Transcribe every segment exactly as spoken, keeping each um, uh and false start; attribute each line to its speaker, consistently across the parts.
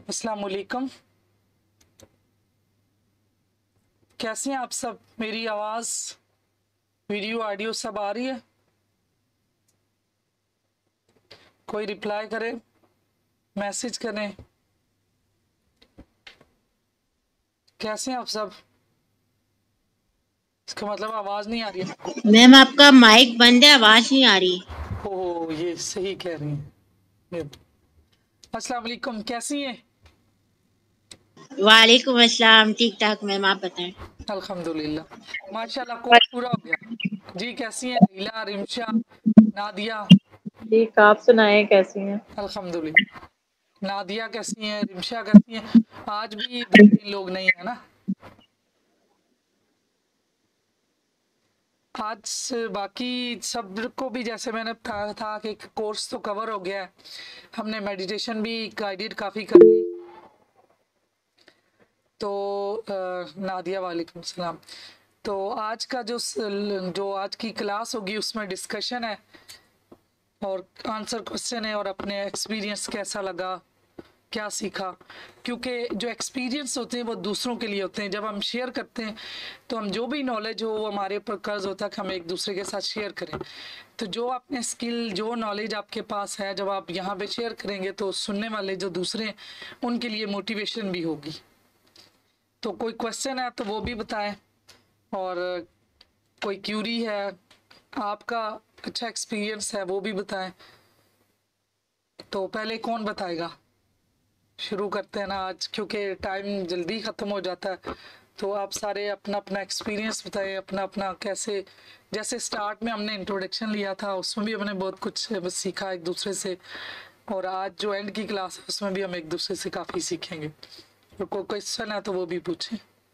Speaker 1: अस्सलाम वालेकुम। कैसे हैं आप सब? मेरी आवाज़, वीडियो, ऑडियो सब आ रही है? कोई रिप्लाई करे, मैसेज करें। कैसे हैं आप सब? इसका मतलब आवाज़ नहीं आ रही है आपको?
Speaker 2: मैम आपका माइक बंद है, आवाज नहीं आ रही।
Speaker 1: ओह, ये सही कह रही हैं। अस्सलाम वालेकुम, कैसी हैं?
Speaker 2: वालेकुम अस्सलाम, ठीक ठाक मैम, आप बताएं।
Speaker 1: अल्हम्दुलिल्लाह, माशाल्लाह, कोर्स पूरा हो गया। जी, कैसी हैं लीला, रिमशा, नादिया?
Speaker 3: ठीक, आप सुनाएं कैसी हैं?
Speaker 1: अल्हम्दुलिल्लाह। नादिया कैसी हैं, रिमशा कैसी हैं? आज भी दो तीन लोग नहीं है ना? आज बाकी सब को भी जैसे मैंने बताया था कि कोर्स तो कवर हो गया है। हमने मेडिटेशन भी गाइडेड काफ़ी कर ली। तो नादिया वालेकुम सलाम। तो आज का जो जो आज की क्लास होगी उसमें डिस्कशन है और आंसर क्वेश्चन है और अपने एक्सपीरियंस कैसा लगा, क्या सीखा। क्योंकि जो एक्सपीरियंस होते हैं वो दूसरों के लिए होते हैं। जब हम शेयर करते हैं तो हम जो भी नॉलेज हो वो हमारे ऊपर कर्ज होता है कि हम एक दूसरे के साथ शेयर करें। तो जो आपने स्किल, जो नॉलेज आपके पास है, जब आप यहाँ पे शेयर करेंगे तो सुनने वाले जो दूसरे हैं उनके लिए मोटिवेशन भी होगी। तो कोई क्वेश्चन है तो वो भी बताएं, और कोई क्यूरी है, आपका अच्छा एक्सपीरियंस है वो भी बताएं। तो पहले कौन बताएगा? शुरू करते हैं ना आज, क्योंकि टाइम जल्दी ख़त्म हो जाता है। तो आप सारे अपना अपना एक्सपीरियंस बताएं, अपना अपना कैसे। जैसे स्टार्ट में हमने इंट्रोडक्शन लिया था, उसमें भी हमने बहुत कुछ सीखा एक दूसरे से, और आज जो एंड की क्लास है उसमें भी हम एक दूसरे से काफ़ी सीखेंगे। तो कोई क्वेश्चन है तो वो भी पूछें।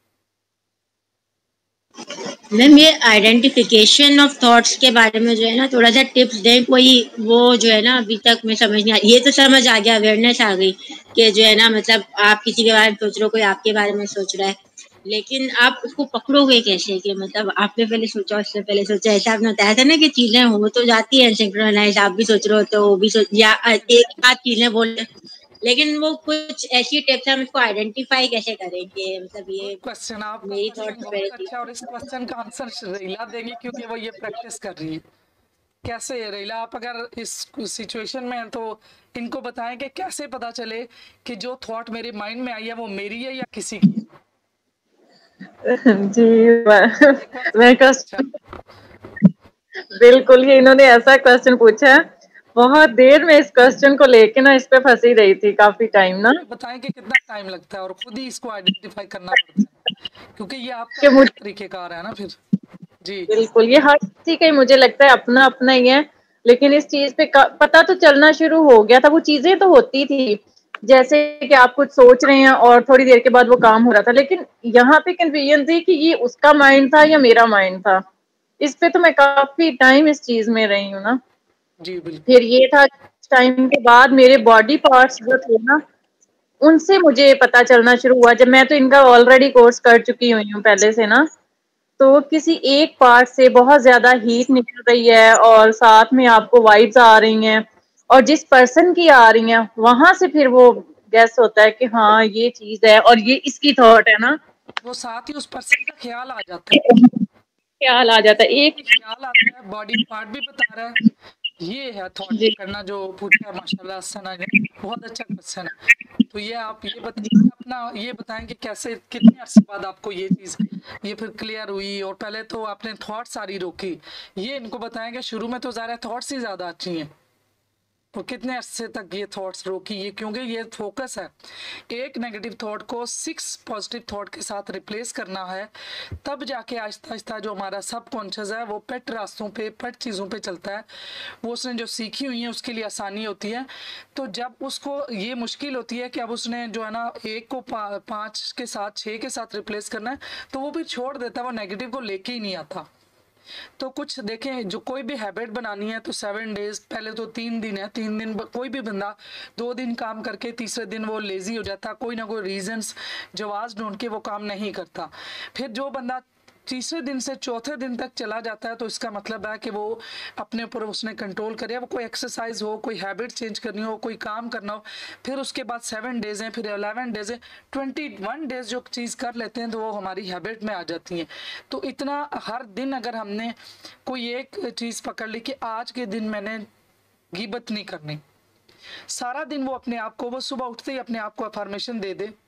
Speaker 2: मैम ये आइडेंटिफिकेशन ऑफ थॉट्स के बारे में जो है ना, थोड़ा सा टिप्स दें कोई। वो जो है ना अभी तक मैं समझ नहीं आ ये तो समझ आ गया, अवेयरनेस आ गई कि जो है ना मतलब आप किसी के बारे में सोच रहे हो, कोई आपके बारे में सोच रहा है, लेकिन आप उसको पकड़ोगे कैसे? कि मतलब आपने पहले सोचा, उससे पहले सोचा। ऐसा आपने बताया था ना कि चीजें हो तो जाती है सिंक्रोनाइज, आप भी सोच रहे हो तो वो भी सोच, या एक आध चीजें बोल, लेकिन वो कुछ ऐसी टिप्स हम इसको आइडेंटिफाई कैसे करें कि मतलब ये
Speaker 1: क्वेश्चन, आपका
Speaker 2: मेरी
Speaker 1: क्वेश्चन
Speaker 2: थॉट्स
Speaker 1: बहुत
Speaker 2: मेरे
Speaker 1: अच्छा है, और इस क्वेश्चन का आंसर रहीला देंगे क्योंकि वो ये प्रैक्टिस कर रही है। कैसे है रहीला, आप अगर इस सिचुएशन में हैं तो इनको बताएं कि कैसे पता चले कि जो थॉट मेरे माइंड में आई है वो मेरी है या किसी की?
Speaker 3: जी, मैं, मैं
Speaker 1: अच्छा,
Speaker 3: क्वेश्चन बिल्कुल ही इन्होंने ऐसा क्वेश्चन पूछा है। बहुत देर में इस क्वेश्चन को लेके ना इस पे फंसी रही थी काफी टाइम ना,
Speaker 1: ये बताएं कि कितना टाइम लगता है और खुद ही इसको आइडेंटिफाई करना पड़ता है, क्योंकि ये आपका
Speaker 3: कि मुझे
Speaker 1: तरीकेकार है ना फिर। जी
Speaker 3: बिल्कुल ये हर किसी का ही मुझे लगता है अपना अपना ही है। लेकिन इस चीज पे पता तो चलना शुरू हो गया था, वो चीजें तो होती थी जैसे कि आप कुछ सोच रहे हैं और थोड़ी देर के बाद वो काम हो रहा था, लेकिन यहाँ पे कंफ्यूजन थी कि ये उसका माइंड था या मेरा माइंड था। इस पे तो मैं काफी टाइम इस चीज में रही हूँ ना।
Speaker 1: जी बिल्कुल।
Speaker 3: फिर ये था टाइम के बाद मेरे बॉडी पार्ट्स जो थे ना, उनसे मुझे पता चलना शुरू हुआ। जब मैं तो इनका ऑलरेडी कोर्स कर चुकी हुई हूँ पहले से ना, तो किसी एक पार्ट से बहुत ज्यादा हीट निकल रही है और साथ में आपको वाइब्स आ रही हैं, और जिस पर्सन की आ रही हैं वहां से फिर वो गैस होता है कि हाँ ये चीज है और ये इसकी थॉट है ना।
Speaker 1: वो साथ ही उस पर्सन का ख्याल आ जाता है,
Speaker 3: ख्याल आ जाता है एक।
Speaker 1: ख्याल आता है, बॉडी पार्ट भी बता रहा है। ये है थॉट
Speaker 3: जी
Speaker 1: करना जो पूछा है, माशाल्लाह सना ने, बहुत अच्छा क्वेश्चन है। तो ये आप ये बताइए, अपना ये बताएं कि कैसे, कितने अरसे बाद आपको ये चीज़ ये फिर क्लियर हुई, और पहले तो आपने थॉट सारी रोकी। ये इनको बताएं कि शुरू में तो ज़्यादा थॉट्स ही ज़्यादा अच्छी हैं, तो कितने अरसे तक ये थॉट्स रोकी? ये क्योंकि ये फोकस है, एक नेगेटिव थॉट को सिक्स पॉजिटिव थॉट के साथ रिप्लेस करना है, तब जाके आहिस्ता आहिस्ता जो हमारा सब कॉन्शियस है वो पेट रास्तों पे, पेट चीज़ों पे चलता है। वो उसने जो सीखी हुई है उसके लिए आसानी होती है। तो जब उसको ये मुश्किल होती है कि अब उसने जो है ना एक को पा, पाँच के साथ, छः के साथ रिप्लेस करना है, तो वो भी छोड़ देता है, वो नेगेटिव को लेके ही नहीं आता। तो कुछ देखें, जो कोई भी हैबिट बनानी है तो सेवन डेज, पहले तो तीन दिन है, तीन दिन कोई भी बंदा दो दिन काम करके तीसरे दिन वो लेजी हो जाता, कोई ना कोई रीजंस जवाब ढूंढ के वो काम नहीं करता। फिर जो बंदा तीसरे दिन से चौथे दिन तक चला जाता है तो इसका मतलब है कि वो अपने ऊपर उसने कंट्रोल करे। वो कोई एक्सरसाइज हो, कोई हैबिट चेंज करनी हो, कोई काम करना हो, फिर उसके बाद सेवन डेज हैं, फिर अलेवन डेज है, ट्वेंटी वन डेज जो चीज़ कर लेते हैं तो वो हमारी हैबिट में आ जाती है। तो इतना हर दिन अगर हमने कोई एक चीज़ पकड़ ली कि आज के दिन मैंने गीबत नहीं करनी, सारा दिन वो अपने आप को, वो सुबह उठते ही अपने आप को अफर्मेशन दे दे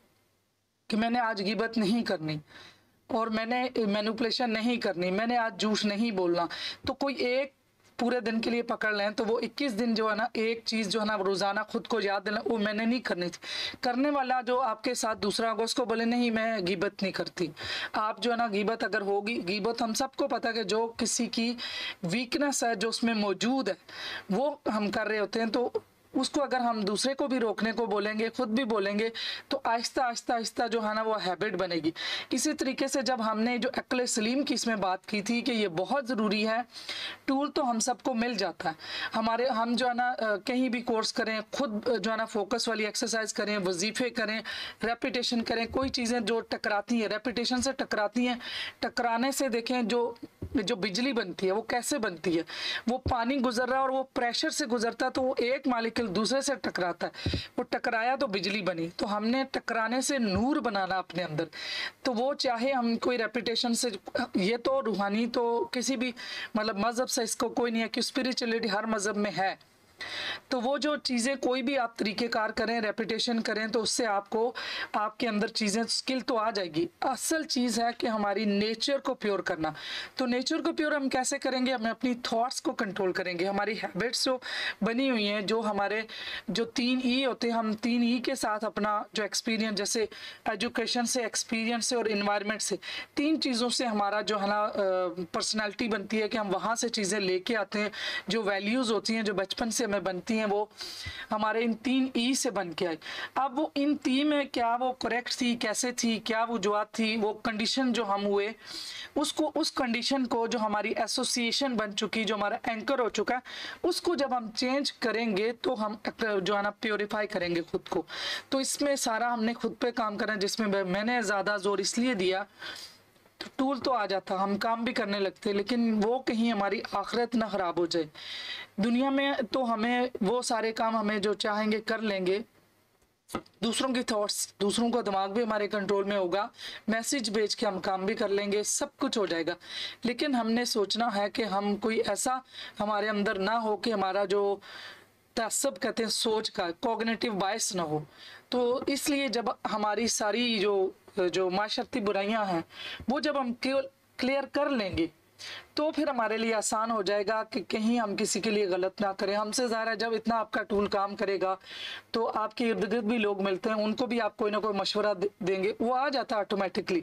Speaker 1: कि मैंने आज गीबत नहीं करनी और मैंने मैनिपुलेशन नहीं करनी, मैंने आज झूठ नहीं बोलना। तो कोई एक पूरे दिन के लिए पकड़ लें तो वो इक्कीस दिन जो है ना, एक चीज़ जो है ना रोज़ाना खुद को याद दिलाएं, वो मैंने नहीं करनी थी। करने वाला जो आपके साथ दूसरा होगा उसको बोले नहीं मैं गीबत नहीं करती। आप जो है ना गीबत अगर होगी, गीबत हम सबको पता है कि जो किसी की वीकनेस है जो उसमें मौजूद है वो हम कर रहे होते हैं, तो उसको अगर हम दूसरे को भी रोकने को बोलेंगे, खुद भी बोलेंगे, तो आहिस्ता आहिस्ता आहिस्ता जो है ना वो हैबिट बनेगी। इसी तरीके से जब हमने जो अक्ल सलीम की इसमें बात की थी कि ये बहुत ज़रूरी है, टूल तो हम सबको मिल जाता है। हमारे हम जो है ना कहीं भी कोर्स करें, खुद जो है ना फोकस वाली एक्सरसाइज करें, वजीफे करें, रेपिटेशन करें, कोई चीज़ें जो टकराती हैं, रेपिटेशन से टकराती हैं, टकराने से देखें जो जो बिजली बनती है वो कैसे बनती है, वो पानी गुजर रहा है और वो प्रेशर से गुजरता है तो वो एक मालिक्यूल दूसरे से टकराता है, वो टकराया तो बिजली बनी। तो हमने टकराने से नूर बनाना अपने अंदर। तो वो चाहे हम कोई रेपिटेशन से, ये तो रूहानी तो किसी भी मतलब मज़हब से इसको कोई नहीं है कि स्पिरिचुअलिटी हर मज़हब में है, तो वो जो चीज़ें कोई भी आप तरीक़ेकार करें, रेपिटेशन करें, तो उससे आपको आपके अंदर चीज़ें स्किल तो आ जाएगी। असल चीज़ है कि हमारी नेचर को प्योर करना। तो नेचर को प्योर हम कैसे करेंगे? हम अपनी थॉट्स को कंट्रोल करेंगे। हमारी हैबिट्स जो बनी हुई हैं, जो हमारे जो तीन ई होते हैं, हम तीन ई के साथ अपना जो एक्सपीरियंस, जैसे एजुकेशन से, एक्सपीरियंस से और इन्वायरमेंट से, तीन चीज़ों से हमारा जो है ना पर्सनैलिटी बनती है कि हम वहाँ से चीज़ें लेके आते हैं। जो वैल्यूज़ होती हैं जो बचपन से में बनती हैं वो हमारे इन तीन ई से बन के आई। अब वो इन तीन में क्या वो करेक्ट थी, कैसे थी, क्या वो जुआत थी, वो कंडीशन जो हम हुए उसको, उस कंडीशन को जो हमारी एसोसिएशन बन चुकी, जो हमारा एंकर हो चुका है, उसको जब हम चेंज करेंगे तो हम जो है ना प्योरीफाई करेंगे खुद को। तो इसमें सारा हमने खुद पे काम करना, जिसमें मैंने ज़्यादा जोर इसलिए दिया, तो टूल तो आ जाता, हम काम भी करने लगते, लेकिन वो कहीं हमारी आखिरत ना ख़राब हो जाए। दुनिया में तो हमें वो सारे काम हमें जो चाहेंगे कर लेंगे, दूसरों की थॉट्स, दूसरों का दिमाग भी हमारे कंट्रोल में होगा, मैसेज भेज के हम काम भी कर लेंगे, सब कुछ हो जाएगा। लेकिन हमने सोचना है कि हम कोई ऐसा हमारे अंदर ना हो कि हमारा जो तसब कहते हैं सोच का कॉग्निटिव बायस ना हो। तो इसलिए जब हमारी सारी जो जो माशरती बुराइयां हैं वो जब हम क्लियर कर लेंगे तो फिर हमारे लिए आसान हो जाएगा कि कहीं हम किसी के लिए गलत ना करें। हमसे ज़्यादा जब इतना आपका टूल काम करेगा तो आपके इर्द गिर्द भी लोग मिलते हैं, उनको भी आप कोई ना कोई मशवरा देंगे, वो आ जाता है ऑटोमेटिकली।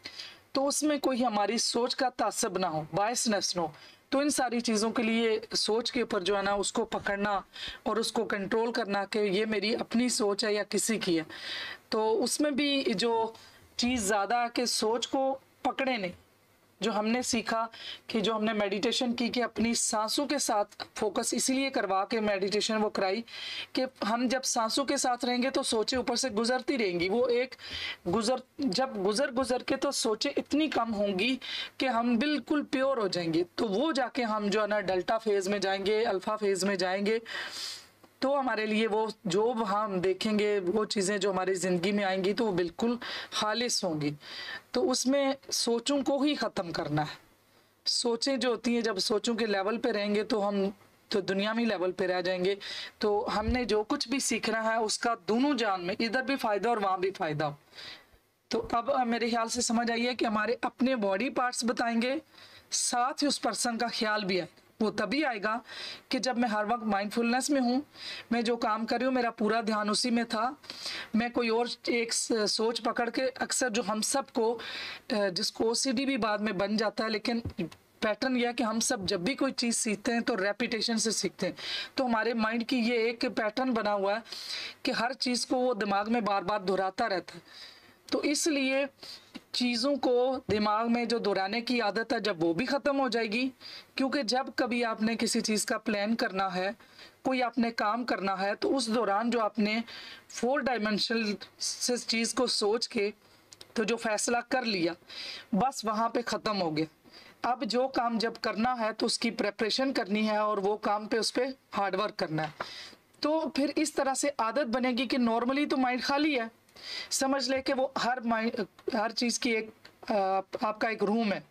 Speaker 1: तो उसमें कोई हमारी सोच का तासब ना हो, बायसनेस ना हो। तो इन सारी चीज़ों के लिए सोच के ऊपर जो है ना उसको पकड़ना और उसको कंट्रोल करना कि ये मेरी अपनी सोच है या किसी की है। तो उसमें भी जो चीज़ ज़्यादा है कि सोच को पकड़े नहीं। जो हमने सीखा कि जो हमने मेडिटेशन की कि अपनी सांसों के साथ फोकस इसलिए करवा के मेडिटेशन वो कराई कि हम जब सांसों के साथ रहेंगे तो सोचें ऊपर से गुजरती रहेंगी। वो एक गुजर जब गुजर गुजर के तो सोचें इतनी कम होंगी कि हम बिल्कुल प्योर हो जाएंगे। तो वो जाके हम जो है ना डेल्टा फेज़ में जाएंगे, अल्फ़ा फेज़ में जाएंगे, तो हमारे लिए वो जो वहाँ हम देखेंगे वो चीज़ें जो हमारी ज़िंदगी में आएंगी तो वो बिल्कुल खालिस होंगी। तो उसमें सोचों को ही ख़त्म करना है। सोचें जो होती हैं, जब सोचों के लेवल पे रहेंगे तो हम तो दुनियावी लेवल पे रह जाएंगे। तो हमने जो कुछ भी सीखना है उसका दोनों जान में इधर भी फ़ायदा और वहाँ भी फ़ायदा हो। तो अब मेरे ख्याल से समझ आई है कि हमारे अपने बॉडी पार्ट्स बताएंगे, साथ ही उस पर्सन का ख्याल भी है। वो तभी आएगा कि जब मैं हर वक्त माइंडफुलनेस में हूँ, मैं जो काम कर रही हूँ मेरा पूरा ध्यान उसी में था। मैं कोई और एक सोच पकड़ के, अक्सर जो हम सब को जिसको ओसीडी भी बाद में बन जाता है, लेकिन पैटर्न यह है कि हम सब जब भी कोई चीज़ सीखते हैं तो रेपिटेशन से सीखते हैं। तो हमारे माइंड की ये एक पैटर्न बना हुआ है कि हर चीज़ को वो दिमाग में बार बार दोहराता रहता है। तो इसलिए चीज़ों को दिमाग में जो दोहराने की आदत है, जब वो भी ख़त्म हो जाएगी, क्योंकि जब कभी आपने किसी चीज़ का प्लान करना है, कोई आपने काम करना है, तो उस दौरान जो आपने फोर डायमेंशनल से चीज़ को सोच के तो जो फैसला कर लिया बस वहाँ पे ख़त्म हो गया। अब जो काम जब करना है तो उसकी प्रेपरेशन करनी है और वो काम पे उस पर हार्डवर्क करना है। तो फिर इस तरह से आदत बनेगी कि नॉर्मली तो माइंड खाली है, समझ ले कि वो हर माइंड हर चीज़ की एक आप, आपका एक रूम है।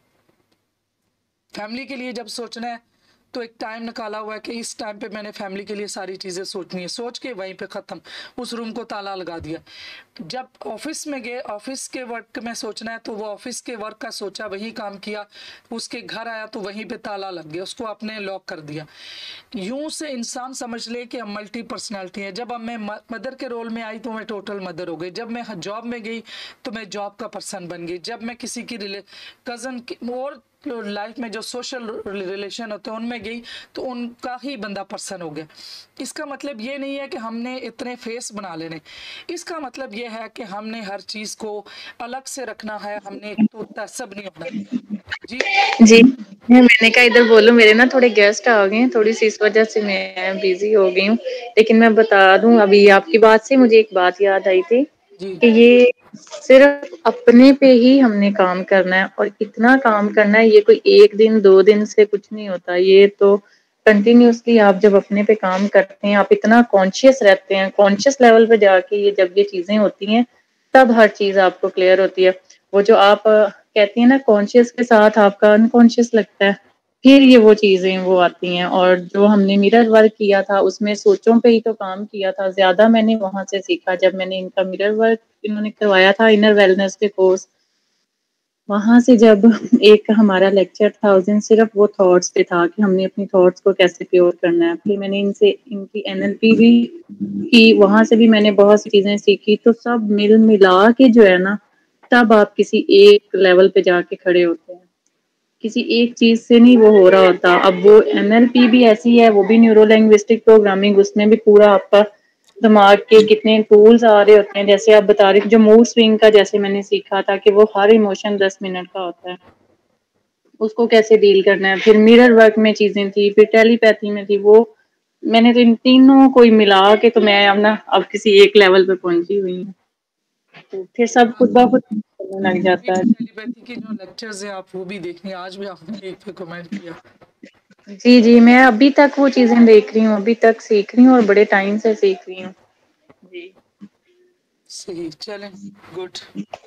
Speaker 1: फैमिली के लिए जब सोचना है तो एक टाइम निकाला हुआ है कि इस टाइम पे मैंने फैमिली के लिए सारी चीज़ें सोचनी है, सोच के वहीं पे ख़त्म, उस रूम को ताला लगा दिया। जब ऑफिस में गए, ऑफिस के वर्क में सोचना है तो वो ऑफिस के वर्क का सोचा, वही काम किया, उसके घर आया तो वहीं पे ताला लग गया, उसको आपने लॉक कर दिया। यूं से इंसान समझ ले कि हम मल्टी पर्सनैलिटी है। जब अब मैं मदर के रोल में आई तो मैं टोटल मदर हो गई, जब मैं जॉब में गई तो मैं जॉब का पर्सन बन गई, जब मैं किसी की रिले कज़न की और लाइफ में जो सोशल रिलेशन होते हैं उनमें गई तो उनका ही बंदा पर्सन हो गया। इसका मतलब ये नहीं है कि हमने इतने फेस बना लेने, इसका मतलब ये है कि हमने हर चीज़ को अलग से रखना है, हमने तो तसब नहीं होना। जी
Speaker 3: जी मैंने कहा इधर बोलो, मेरे ना थोड़े गेस्ट आ गए हैं, थोड़ी सी इस वजह से मैं बिजी हो गई हूँ। लेकिन मैं बता दूं, अभी आपकी बात से मुझे एक बात याद आई थी कि ये सिर्फ अपने पे ही हमने काम करना है और इतना काम करना है, ये कोई एक दिन दो दिन से कुछ नहीं होता। ये तो कंटिन्यूअसली आप जब अपने पे काम करते हैं, आप इतना कॉन्शियस रहते हैं, कॉन्शियस लेवल पे जाके ये जब ये चीजें होती हैं तब हर चीज आपको क्लियर होती है। वो जो आप कहती हैं ना, कॉन्शियस के साथ आपका अनकॉन्शियस लगता है, फिर ये वो चीजें वो आती हैं। और जो हमने मिरर वर्क किया था उसमें सोचों पे ही तो काम किया था, ज्यादा मैंने वहां से सीखा। जब मैंने इनका मिरर वर्क इन्होंने करवाया था, इनर वेलनेस के कोर्स, वहां से जब एक हमारा लेक्चर था उस दिन सिर्फ वो थॉट्स पे था कि हमने अपनी थॉट्स को कैसे प्योर करना है। फिर मैंने इनसे इनकी एनएलपी भी की, वहां से भी मैंने बहुत सी चीजें सीखी। तो सब मिल मिला के जो है ना, तब आप किसी एक लेवल पे जाके खड़े होते हैं, किसी एक चीज से नहीं वो हो रहा होता। अब वो एनएलपी भी ऐसी है, वो भी न्यूरो लैंग्विस्टिक प्रोग्रामिंग, उसमें भी पूरा आपका दिमाग के कितने टूल्स आ रहे होते हैं। जैसे आप बता रहे थे जो मूड स्विंग का, जैसे मैंने सीखा था कि वो हर इमोशन दस मिनट का होता है, उसको कैसे डील करना है। फिर मिरर वर्क में चीजें थी, फिर टेलीपैथी में थी। वो मैंने तो इन तीनों को मिला के तो मैं अब ना अब किसी एक लेवल पे पहुंची हुई हूँ। तो फिर सब खुद ब खुद करने लग जाता है।
Speaker 1: टेलीपैथी के जो लेक्चर्स हैं आप वो भी देखनी, आज भी आपने एक पे कमेंट किया।
Speaker 3: जी जी मैं अभी तक वो चीजें देख रही हूँ, अभी तक सीख रही हूँ और बड़े टाइम से सीख रही हूँ। जी
Speaker 1: सही, चलें, गुड,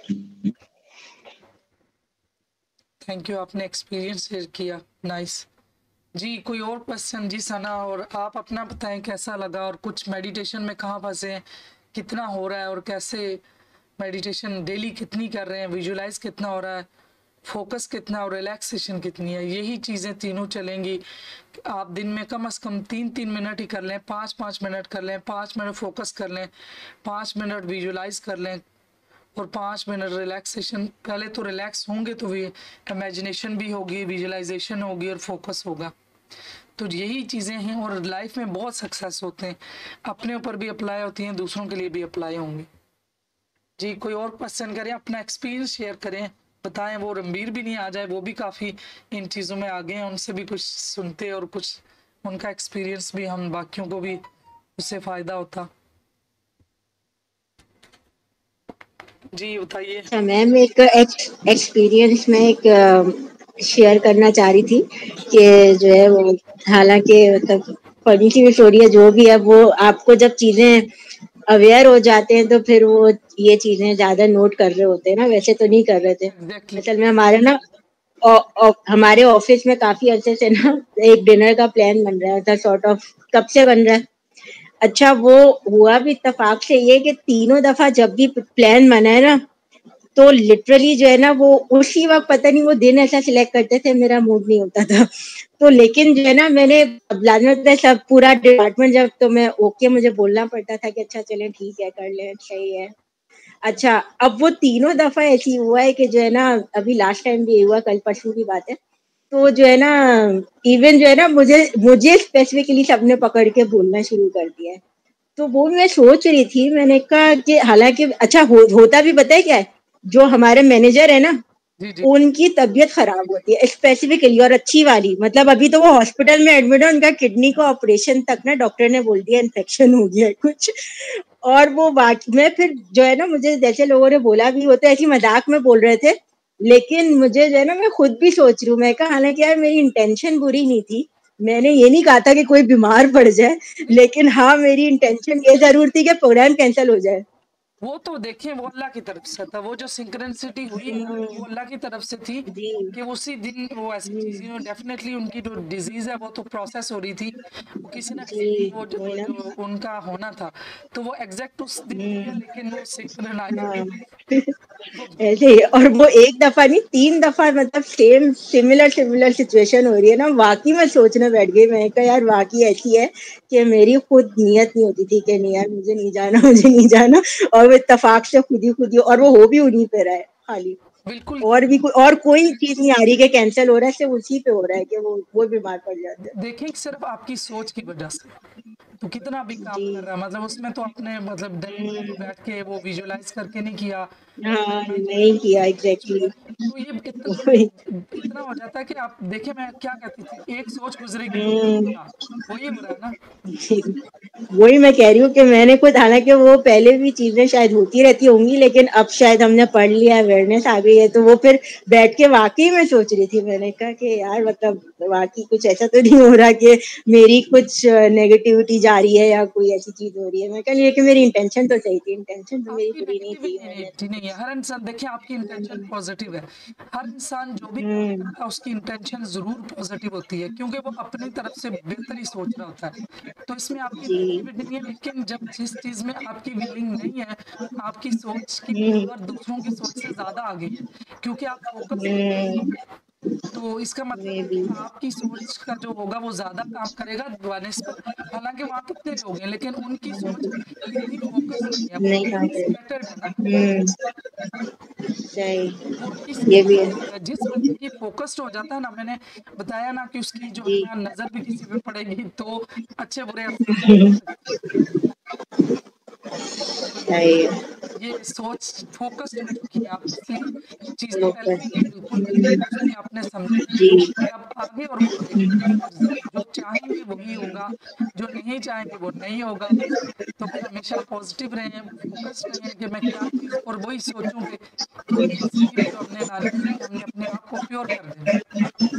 Speaker 1: थैंक यू, आपने एक्सपीरियंस शेयर किया, नाइस। जी कोई और क्वेश्चन? जी सना, और आप अपना बताएं कैसा लगा और कुछ मेडिटेशन में कहाँ फंसे हैं, कितना हो रहा है और कैसे मेडिटेशन डेली कितनी कर रहे हैं, विजुलाइज कितना हो रहा है, फोकस कितना और रिलैक्सेशन कितनी है। यही चीज़ें तीनों चलेंगी। आप दिन में कम से कम तीन तीन मिनट ही कर लें, पाँच पाँच मिनट कर लें, पाँच मिनट फोकस कर लें, पाँच मिनट विजुलाइज कर लें और पाँच मिनट रिलैक्सेशन। पहले तो रिलैक्स होंगे तो भी इमेजिनेशन भी होगी, विजुलाइजेशन होगी और फोकस होगा। तो यही चीज़ें हैं और लाइफ में बहुत सक्सेस होते हैं, अपने ऊपर भी अप्लाई होती हैं, दूसरों के लिए भी अप्लाई होंगी। जी कोई और क्वेश्चन करें, अपना एक्सपीरियंस शेयर करें, बताएं। वो रणबीर भी नहीं आ जाए, वो भी काफ़ी इन चीज़ों में आगे हैं, उनसे भी कुछ सुनते और कुछ उनका एक्सपीरियंस भी हम बाकियों को भी उससे फ़ायदा होता। जी बताइए।
Speaker 2: अच्छा मैम, एक एक्सपीरियंस में एक शेयर करना चाह रही थी कि जो है वो, हालांकि मतलब फनी सी स्टोरी है, जो भी है वो आपको जब चीजें अवेयर हो जाते हैं तो फिर वो ये चीजें ज्यादा नोट कर रहे होते हैं ना, वैसे तो नहीं कर रहे थे।
Speaker 1: exactly.
Speaker 2: असल में हमारे ना औ, औ, हमारे ऑफिस में काफी अच्छे से ना एक डिनर का प्लान बन रहा था, सॉर्ट ऑफ कब से बन रहा है। अच्छा वो हुआ भी इत्तेफाक से ये कि तीनों दफा जब भी प्लान बना है ना, तो लिटरली जो है ना वो उसी वक्त, पता नहीं वो दिन ऐसा सिलेक्ट करते थे, मेरा मूड नहीं होता था। तो लेकिन जो है ना, मैंने लाजमत सब पूरा डिपार्टमेंट जब, तो मैं ओके मुझे बोलना पड़ता था कि अच्छा चलें ठीक है कर लें, सही है। अच्छा अब वो तीनों दफा ऐसी हुआ है कि जो है ना, अभी लास्ट टाइम भी हुआ, कल परसों की बात है, तो जो है ना इवन जो है ना मुझे मुझे स्पेसिफिकली सबने पकड़ के बोलना शुरू कर दिया है। तो वो मैं सोच रही थी, मैंने कहा कि हालांकि अच्छा हो, होता भी पता है क्या है, जो हमारे मैनेजर है ना
Speaker 1: जी जी
Speaker 2: उनकी तबीयत खराब होती है स्पेसिफिकली, और अच्छी वाली, मतलब अभी तो वो हॉस्पिटल में एडमिट है, उनका किडनी का ऑपरेशन तक ना डॉक्टर ने बोल दिया इन्फेक्शन हो गया है कुछ। और वो बाकी मैं फिर जो है ना, मुझे जैसे लोगों ने बोला भी, वो तो ऐसी मजाक में बोल रहे थे, लेकिन मुझे जो है ना, मैं खुद भी सोच रही हूँ, मैं कहा हालांकि यार मेरी इंटेंशन बुरी नहीं थी, मैंने ये नहीं कहा था कि कोई बीमार पड़ जाए, लेकिन हाँ मेरी इंटेंशन ये जरूर थी कि प्रोग्राम कैंसिल हो जाए।
Speaker 1: वो तो देखिए वो अल्लाह की तरफ से था, वो जो सिंक्रोनिसिटी हुई है ना वो अल्लाह की तरफ से थी
Speaker 2: जी
Speaker 1: कि उसी दिन वो ऐसी चीजें, डेफिनेटली उनकी जो डिजीज है वो तो प्रोसेस हो रही थी, वो किसी ना किसी दिन
Speaker 2: जी
Speaker 1: वो जो,
Speaker 2: वही ना।
Speaker 1: जो उनका होना था, तो वो एग्जैक्ट उस दिन हो गया,
Speaker 2: हम्म,
Speaker 1: लेकिन वो सिंक्रोनाइज
Speaker 2: हाँ
Speaker 1: वो
Speaker 2: ऐसे ही। और वो एक दफा नहीं, तीन दफा, मतलब सेम सिमिलर सिमिलर सिचुएशन हो रही है ना, वाकई में सोचने बैठ गई, मैं कहा यार वाकई ऐसी है कि मेरी खुद नियत नहीं होती थी कि नहीं यार मुझे नहीं जाना, मुझे नहीं जाना, और वो इत्तेफाक से खुद ही खुद ही, और वो हो भी उन्हीं पे रहा है खाली,
Speaker 1: बिल्कुल।
Speaker 2: और भी कोई और कोई चीज नहीं आ रही कि कैंसिल हो रहा है, सिर्फ उसी पे हो रहा है कि वो वो बीमार पड़ जाते हैं।
Speaker 1: देखें सिर्फ आपकी सोच की वजह से तो कितना भी काम
Speaker 2: जी
Speaker 1: कर रहा है, मतलब उसमें तो आपने मतलब डायरेक्टली तो
Speaker 2: हम्म,
Speaker 1: बैठ के वो विजुअलाइज करके नहीं किया
Speaker 2: हाँ
Speaker 1: मैं तो
Speaker 2: नहीं किया
Speaker 1: सोच में,
Speaker 2: एग्जैक्टली।
Speaker 1: तो ये इतना
Speaker 2: वही।
Speaker 1: इतना हो जाता है कि आप देखिए मैं क्या कहती थी, एक सोच गुजरेगी तो
Speaker 2: हम्म,
Speaker 1: क्या, वही हो रहा है ना।
Speaker 2: जी, वही मैं कह रही हूँ कि मैंने खुद, हालांकि वो पहले भी चीजें शायद होती रहती होंगी, लेकिन अब शायद हमने पढ़ लिया, अवेयरनेस आ गई है, तो वो फिर बैठ के वाकई में सोच रही थी, मैंने कहा कि यार मतलब वाकई कुछ ऐसा तो नहीं हो रहा कि मेरी कुछ नेगेटिविटी जा रही है या कोई ऐसी चीज हो रही है। मैं कह रही कि मेरी इंटेंशन तो सही थी, इंटेंशन तो मेरी
Speaker 1: आपकी
Speaker 2: बुरी नहीं थी,
Speaker 1: नेगेटिविटी
Speaker 2: मैंने
Speaker 1: नहीं नहीं है, हर इंसान देखिए आपकी इंटेंशन पॉजिटिव है, हर इंसान जो भी काम
Speaker 2: हम्म
Speaker 1: करता है उसकी इंटेंशन जरूर पॉजिटिव होती है, क्योंकि वो अपनी तरफ से बेहतर ही सोच रहा होता है, तो इसमें आपकी
Speaker 2: जी
Speaker 1: नेगेटिविटी नहीं है, लेकिन जब जिस चीज में आपकी विलिंग नहीं है, आपकी सोच की
Speaker 2: हम्म
Speaker 1: पावर दूसरों की सोच से ज्यादा आ गई है, क्योंकि आप फोकस नहीं कर रहे
Speaker 2: हम्म
Speaker 1: हो, तो इसका मतलब
Speaker 2: मे
Speaker 1: है कि
Speaker 2: बी
Speaker 1: आपकी सोच का जो होगा वो ज्यादा काम करेगा बनस्पत, हालांकि वहां कितने लोग हैं लेकिन उनकी सोच इतनी फोकस नहीं है, वो
Speaker 2: नहीं कहा
Speaker 1: स्कैटर्ड है ना,
Speaker 2: हम्म सही,
Speaker 1: वो उनकी
Speaker 2: ये भी
Speaker 1: स्कैटर्ड
Speaker 2: है।
Speaker 1: है, जिस बंदे की फोकस्ड हो जाता है ना, मैंने बताया ना कि उसकी जो है
Speaker 2: जी
Speaker 1: ना नजर भी किसी पे पड़ेगी तो अच्छे बुरे असर नहीं कर सकती, तो ये
Speaker 2: सही है।
Speaker 1: ये सोच फोकस्ड हो चुकी है आप, इसलिए चीजें पहले
Speaker 2: फोकस।
Speaker 1: भी नहीं बिल्कुल भी नहीं सोचती, आपने समझा नहीं,
Speaker 2: जी
Speaker 1: और अब आगे और बढ़ेगी, बस फिर जो चाहेंगे वही होगा, जो नहीं चाहेंगे वो नहीं होगा, तो फिर हमेशा पॉजिटिव रहें, फोकस्ड रहें कि मैं क्या चीज, और वही सोचूं कि कि ये स्लीप जो हमने लानी है कि हमने अपने आप को प्योर कर देना है,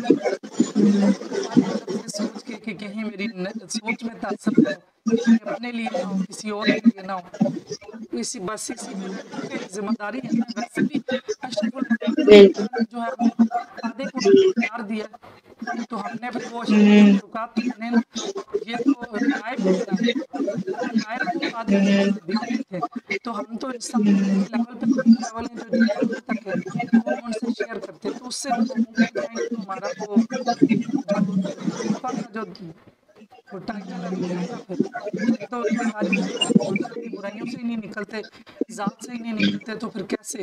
Speaker 1: सारी तरफ से सोच के कि कहीं मेरी न, सोच में तासर ना हो, ये अपने लिए ना हो, किसी और के लिए ना हो, इसी बस इसी पे क्योंकि जिम्मेदारी है ना, वैसे भी अशरफुल मखलूक
Speaker 2: बिल्कुल।
Speaker 1: अल्लाह ने जो है हमें आधे को
Speaker 2: जी
Speaker 1: इख्तियार दिया, तो हमने फिर वो अशरफुल मखलूकात तो बने ना, ये तो नायब इंसान है, तो नायब को आधे इख्तियार दिए गए थे, तो हम तो इंसान के एक लेवल पे तो एक लेवल है जो जानवरों तक है, वो हम उनसे शेयर करते हैं, तो उससे जब हम ऊपर जाएंगे तो हमारा वो जो अल्फा का जो वो टाइटल है वो जाएगा, फिर हम तो ये सारी चीजें माशरा की बुराइयों से ही नहीं निकलते, जात से ही नहीं निकलते, तो फिर कैसे।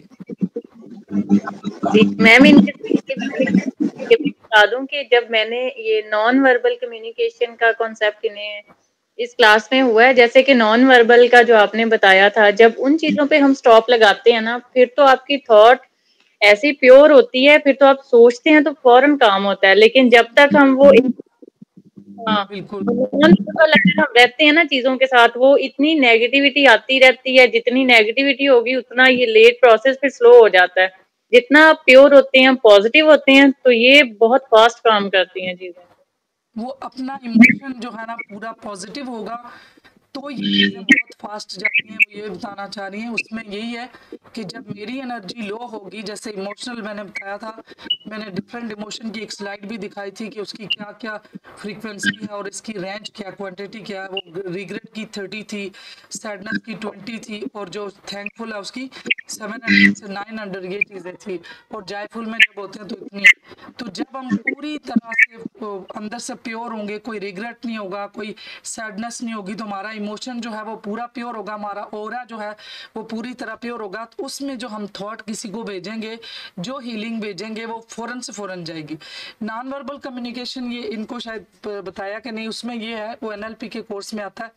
Speaker 3: जी मैम, इनके ये भी बता दूं कि जब मैंने ये नॉन वर्बल कम्युनिकेशन का कॉन्सेप्ट इन्हें इस क्लास में हुआ है, जैसे कि नॉन वर्बल का जो आपने बताया था, जब उन चीजों पे हम स्टॉप लगाते हैं ना, फिर तो आपकी थॉट ऐसी प्योर होती है, फिर तो आप सोचते हैं तो फौरन काम होता है, लेकिन जब तक हम वो हाँ
Speaker 1: बिल्कुल
Speaker 3: नॉन वर्बल अगर हम रहते हैं ना चीजों के साथ, वो इतनी नेगेटिविटी आती रहती है, जितनी नेगेटिविटी होगी उतना ये लेट प्रोसेस फिर स्लो हो जाता है, जितना आप प्योर होते हैं पॉजिटिव होते हैं तो ये बहुत फास्ट काम करती हैं चीजें।
Speaker 1: वो अपना इमोशन जो है ना पूरा पॉजिटिव होगा, तो ये चीज़ें बहुत फास्ट जाती हैं, वो ये बताना चाह रही हैं, उसमें यही है कि जब मेरी एनर्जी लो होगी, जैसे इमोशनल मैंने बताया था, मैंने डिफरेंट इमोशन की एक स्लाइड भी दिखाई थी कि उसकी क्या क्या फ्रीक्वेंसी है और इसकी रेंज क्या, क्वांटिटी क्या है, वो रिग्रेट की थर्टी थी, सैडनेस की ट्वेंटी थी, और जो थैंकफुल है उसकी सेवन हंड्रेड से नाइन हंड्रेड ये चीज़ें थी, और जयफुल में जब होते हैं तो इतनी, तो जब हम पूरी तरह से अंदर से प्योर होंगे, कोई रिग्रेट नहीं होगा, कोई सैडनेस नहीं होगी, तो हमारा इमोशन जो है वो पूरा प्योर होगा, हमारा ऑरा जो है वो पूरी तरह प्योर होगा, तो उसमें जो हम थॉट किसी को भेजेंगे, जो हीलिंग भेजेंगे वो फौरन से फौरन जाएगी। नॉन वर्बल कम्युनिकेशन ये इनको शायद बताया कि नहीं, उसमें ये है, वो एनएलपी के कोर्स में आता है,